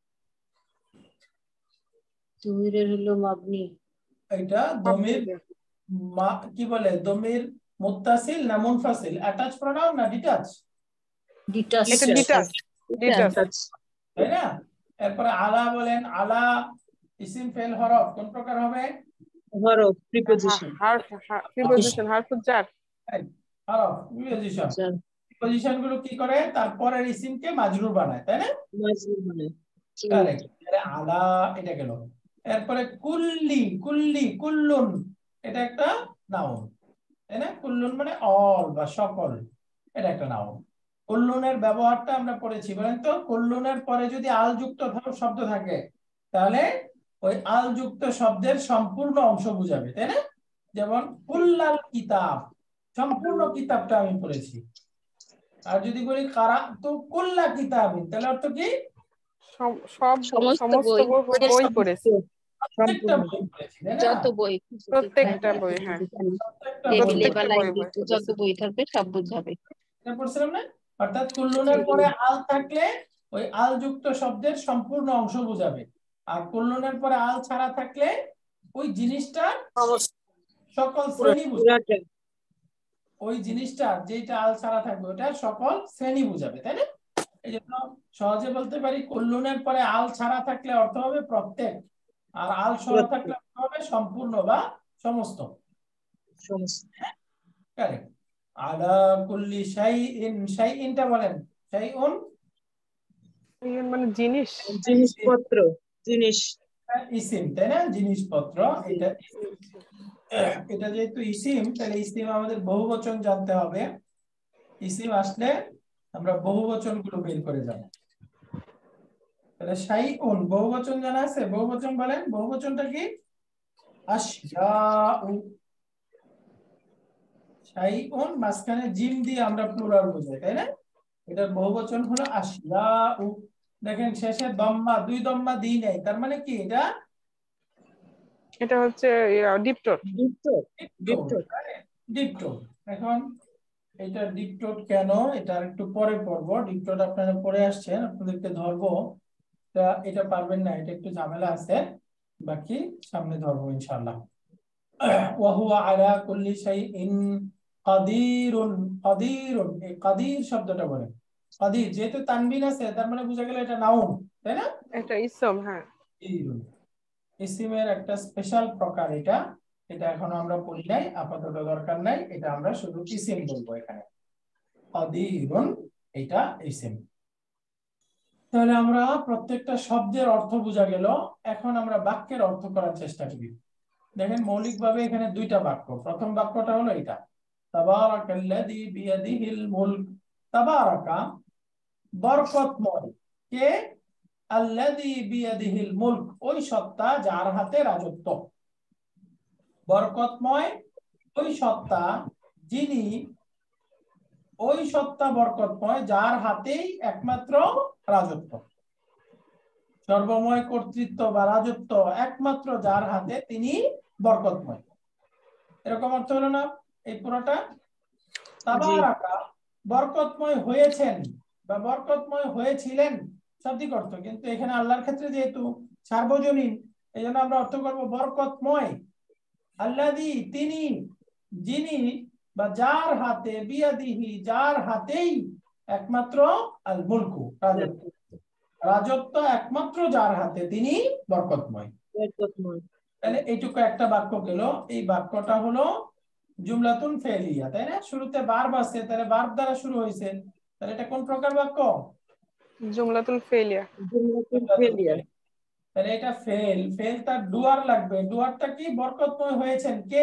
দমিরের হলো মাবনি। এটা দমির কি বলে, দমির মুত্তাসিল না মুনফাসিল, অ্যাটাচ প্রোনাউন না ডিটাচ? ডিটাচ। এটা ডিটাচ, ডিটাচ। তাই না? এরপরে আলা বলেন, আলা ইসিম ফেল হরফ কোন প্রকার হবে? হরফ, প্রিপোজিশন। প্রিপোজিশন, হারফুল জার। হরফ প্রিপোজিশন। প্রিপোজিশন গুলো কি করে? তারপরের ইসিমকে মাজরুর বানায়, তাই না? মাজরুর মানে কারেক্ট। তাহলে আলা এটা গেল। এরপরে কুল্লি, কুল্লি, কুল্লুন এটা একটা নাউন, তাই না? কুল্লুন মানে অল বা সকল, এটা একটা নাউন। কুল্লুনের ব্যবহারটা আমরা পড়েছি, বলেন তো। কুল্লুনের পরে যদি আল যুক্ত শব্দ থাকে তাহলে ওই আল যুক্ত শব্দের সম্পূর্ণ অংশ বুঝাবে, তাই না? যেমন কুল্লাল কিতাব, সম্পূর্ণ কিতাবটা আমি পড়েছি। আর যদি বলি কারাতু কুল্লা কিতাবিন, তাহলে অর্থ কি? সমস্ত বই পড়েছি। প্রত্যেকটা বই পড়েছি, তাই না? যত বই, প্রত্যেকটা বই, হ্যাঁ, যত বই থাকবে সব বুঝাবে। পড়ছিলাম না? অর্থাৎ কুল্লুনের পরে আল থাকলে ওই আল যুক্ত শব্দের সম্পূর্ণ অংশ বুঝাবে, আর কুল্লুনের পরে আল ছাড়া থাকলে ওই জিনিসটা সকল শ্রেণী বুঝাবে। ওই জিনিসটা যেটা আল ছাড়া থাকবে ওটা সকল শ্রেণী বুঝাবে, তাই না? এই জন্য সহজে বলতে পারি কুল্লুনের পরে আল ছাড়া থাকলে অর্থ হবে প্রত্যেক, আর আল সহ থাকলে অর্থ হবে সম্পূর্ণ বা সমস্ত। কারেক্ট। আলা কুল্লি শাইইন, শাইইনটা বলেন। শাইউন মানে জিনিস, জিনিসপত্র, জিনিস ইসিম, তাই না? জিনিসপত্র। এটা এটা যেহেতু ইসিম, তাহলে ইসিম আমাদের বহুবচন জানতে হবে। ইসিম আসলে আমরা বহুবচন গুলো বের করে যাব। তাহলে শাইউন বহুবচন জানা আছে? বহুবচন বলেন, বহুবচনটা কি? আশয়াউ। শাইউন মাঝখানে জিম দিয়ে আমরা প্লুরাল বোঝাই, তাই না? এটার বহুবচন হলো আশয়াউ। দেখেন শেষে দম্মা, দুই দম্মা দিই নাই, তার মানে কি? এটা এটা হচ্ছে ডিপটোট। ডিপটোট। এখন এটা ডিপটোট কেন, এটা একটু পরে পড়বো। ডিপটোট আপনারা পড়ে আসছেন, আপনাদেরকে ধরবো। এটা পারবেন না, এটা একটু ঝামেলা আছে, বাকি সামনে ধরবো ইনশাআল্লাহ। ওয়া হুয়া আলা কুল্লি শাইইন কাদিরুন। কাদিরুন, এই কাদির শব্দটা বলেন। কাদির যেহেতু তানবিন আছে তার মানে বোঝা গেল এটা নাউন, তাই না? এটা ইসম। হ্যাঁ, ইসিমের একটা স্পেশাল প্রকার এটা। এটা এখনো আমরা পড়ি নাই, আপাতত দরকার নাই, এটা আমরা শুধু ইসিম বলবো এখানে। কাদিরুন এটা ইসিম। তাহলে আমরা প্রত্যেকটা শব্দের অর্থ বোঝা গেল। এখন আমরা বাক্যের অর্থ করার চেষ্টা করি। দেখেন মৌলিকভাবে এখানে দুইটা বাক্য। প্রথম বাক্যটা হলো এটা, তাবারাকাল্লাযী বিয়াদিহিল মুলক। তাবারাকা বরকতময়, কে? আল্লাযী বিয়াদিহিল মুলক, ওই সত্তা যার হাতে রাজত্ব। বরকতময় ওই সত্তা যিনি, ওই সত্তা বরকতময় যার হাতেই একমাত্র রাজত্ব। সর্বময় কর্তৃত্ব বা রাজত্ব একমাত্র যার হাতে, তিনি বরকতময়। এরকম অর্থ হলো না এই পুরোটা? তাবারাকা বরকতময় হয়েছেন বা বরকতময় হয়েছিলেন শাব্দিক অর্থ, কিন্তু এখানে আল্লাহর ক্ষেত্রে যেহেতু সার্বজনীন, এই জন্য আমরা অর্থ করবো বরকতময়। আল্লাযী তিনি, যিনি বা যার হাতে, বিয়াদিহি যার হাতেই একমাত্র আল মুলকু রাজত্ব, রাজত্ব একমাত্র যার হাতে তিনি বরকতময়। তাহলে এইটুকু একটা বাক্য গেল। এই বাক্যটা হলো জুমলাতুন ফেলিয়া, তাই না? শুরুতে ভার্ব আছে, তাহলে ভার্ব দ্বারা শুরু হয়েছে, তাহলে এটা কোন প্রকার বাক্য? জুমলাতুল ফেলিয়া। তাহলে এটা ফেল, ফেল তার ডুয়ার লাগবে। ডুয়ারটা কি? বরকতময় হয়েছেন কে?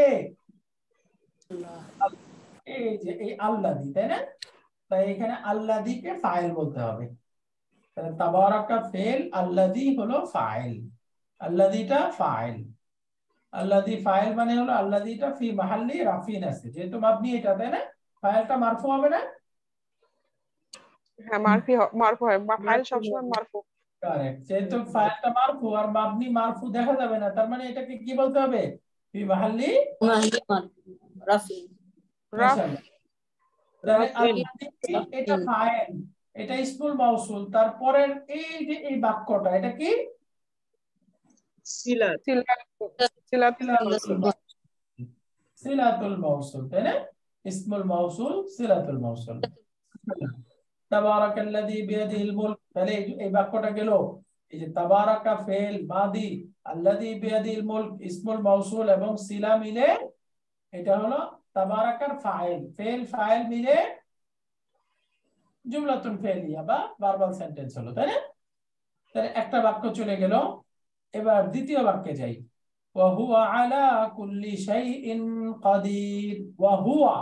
এই যে এই আল্লাযী, তাই না? তাই এখানে আল্লাযীকে ফাইল বলতে হবে। তাহলে তাবারাকা ফেল, আল্লাযী হলো ফাইল, আল্লাযীটা ফাইল। আল্লাযী ফাইল মানে হলো আল্লাযীটা ফি মাহাল্লি রাফিন আছে, যেহেতু মাবনি এটা, তাই না? ফাইলটা মারফু হবে না? হ্যাঁ, মারফু হয়, ফাইল সবসময় মারফু। কারেক্ট, যেহেতু ফাইলটা মারফু আর মাবনি মারফু দেখা যাবে না, তার মানে এটাকে কি বলতে হবে? ফি মাহাল্লি রাফিন। মাশাআল্লাহ। তাহলে আল্লাযী এটা ফাইল, এটা ইসমুল মাউসুল। তারপরের এই যে এই বাক্যটা, এটা কি? সিলাতুল মাউসুল, তাই না? ইসমুল মাউসুল, সিলাতুল মাউসুল। তাবারাকাল্লাযী বিয়াদিহিল মুলক, তাহলে এই বাক্যটা গেল। এই যে তাবারাকা ফেল মাদি, আল্লাযী বিয়াদিহিল মুলক ইসমুল মাউসুল এবং সিলা মিলে এটা হলো তাবারাকার ফাইল। ফেল ফাইল মিলে জুমলাতুন ফেলিয়া বা ভার্বাল সেন্টেন্স হলো, তাই না? তাহলে একটা বাক্য চলে গেল। এবার দ্বিতীয় বাক্যে যাই। ওয়া হুয়া আলা কুল্লি শাইইন কাদির। ওয়া হুয়া,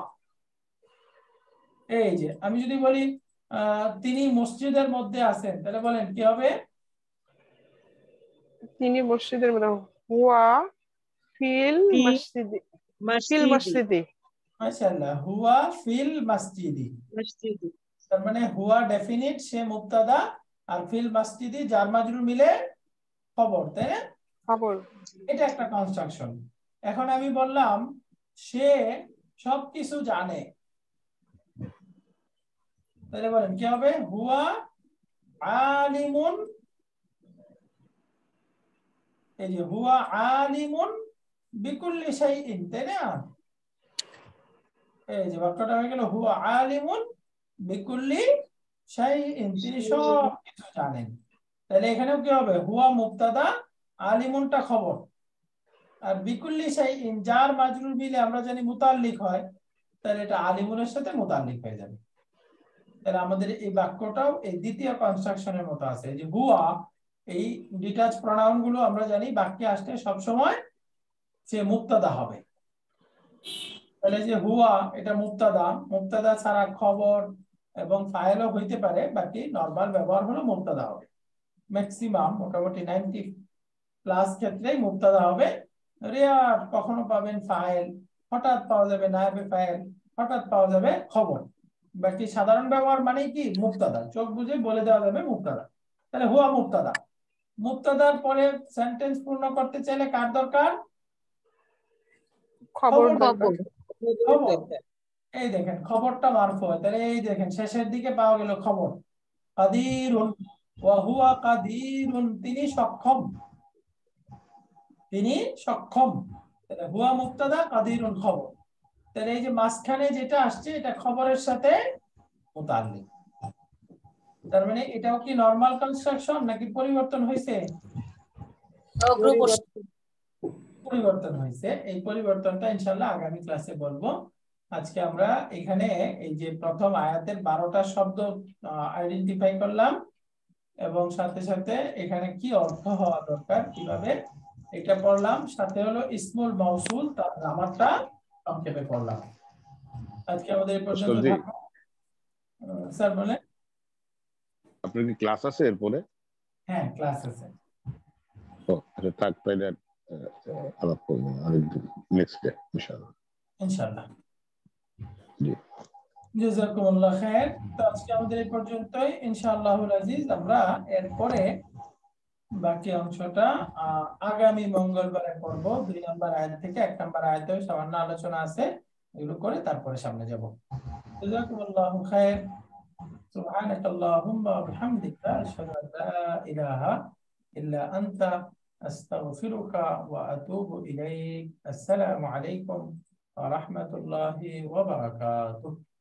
এই যে আমি যদি বলি তিনি মসজিদের মধ্যে আছেন, তাহলে বলেন কি হবে? তিনি মসজিদের মধ্যে, হুয়া ফিল মসজিদি। ফিল মসজিদি, মাশাআল্লাহ, হুয়া ফিল মসজিদি। তার মানে হুয়া ডেফিনিট, সে মুবতাদা, আর ফিল মসজিদি জার মাজরুর মিলে খবর, তাই না? খবর। এটা একটা কনস্ট্রাকশন। এখন আমি বললাম সে সবকিছু জানে, তাহলে বলেন কি হবে? হুয়া আলিমুন, এই যে হুয়া আলিমুন বিকুল্লি শাইইন, তাই না? এই যে বাক্যটা হয়ে গেল হুয়া আলিমুন বিকুল্লি শাইইন, তিনি সব কিছু জানেন। তাহলে এখানেও কি হবে? হুয়া মুবতাদা, আলিমুনটা খবর, আর বিকুল্লি শাইইন জার মাজরুর মিলে আমরা জানি মুতাল্লিক হয়, তাহলে এটা আলিমুনের সাথে মুতাল্লিক হয়ে যাবে। তাহলে আমাদের এই বাক্যটাও এই দ্বিতীয় কনস্ট্রাকশনের মতো আছে। এই যে হুয়া, এই ডিটাচ প্রোনাউন গুলো আমরা জানি বাক্যে আসলে সব সময় সে মুবতাদা হবে। তাহলে যে হুয়া এটা মুবতাদা, মুবতাদা ছাড়া খবর এবং ফাইলও হইতে পারে, বাকি নরমাল ব্যবহার হলো মুবতাদা হবে। ম্যাক্সিমাম মোটামুটি 90+ ক্ষেত্রেই মুবতাদা হবে। রেয়ার কখনো পাবেন ফাইল, হঠাৎ পাওয়া যাবে নায়েবে ফাইল, হঠাৎ পাওয়া যাবে খবর। বাকি সাধারণ ব্যবহার মানে কি? মুবতাদা, চোখ বুঝে বলে দেওয়া যাবে মুবতাদা। তাহলে হুয়া মুবতাদা, মুবতাদার পরে সেন্টেন্স পূর্ণ করতে চাইলে কার দরকার? খবর দরকার। খবর। এই দেখেন খবরটা মারফু হয়, তাহলে এই দেখেন শেষের দিকে পাওয়া গেল খবর। কাদিরুন, ওয়া হুয়া কাদিরুন, তিনি সক্ষম, তিনি সক্ষম। তাহলে হুয়া মুবতাদা, কাদিরুন খবর। তাহলে এই যে মাঝখানে যেটা আসছে এটা খবরের সাথে মুতাল্লিক। তার মানে এটাও কি নরমাল কনস্ট্রাকশন নাকি পরিবর্তন হয়েছে? পরিবর্তন হয়েছে। এই পরিবর্তনটা ইনশাআল্লাহ আগামী ক্লাসে বলবো। আজকে আমরা এখানে এই যে প্রথম আয়াতের 12টা শব্দ আইডেন্টিফাই করলাম, এবং সাথে সাথে এখানে কি অর্থ হওয়া দরকার কিভাবে এটা পড়লাম, সাথে হলো ইসমুল মাউসুল তার গ্রামারটা সংক্ষেপে পড়লাম। আজকে আমাদের এই পর্যন্ত থাকবো। স্যার বলেন। আপনার কি ক্লাস আছে এরপরে? হ্যাঁ, ক্লাস আছে। ও আচ্ছা, থাক তাইলে আলাপ করবো আরেকদিন, নেক্সট ডে ইনশাআল্লাহ। ইনশাআল্লাহ। জি, জাযাকুমুল্লাহ খায়ের। তো আজকে আমাদের এই পর্যন্তই। ইনশাআল্লাহুল আজিজ আমরা এরপরে বাকি অংশটা আগামী মঙ্গলবারে পড়বো। 2 নম্বর আয়াত থেকে 1 নম্বর আয়াতেও সামান্য আলোচনা আছে, এগুলো করে তারপরে সামনে যাব। জাযাকুমুল্লাহু খায়ের। সুবহানাকাল্লাহুম্মা ওয়া বিহামদিকা আশহাদু আন লা ইলাহা ইল্লা আনতা আস্তাগফিরুকা ওয়া আতুবু ইলাইক। আসসালামু আলাইকুম ওয়া রাহমাতুল্লাহি ওয়া বারাকাতুহু।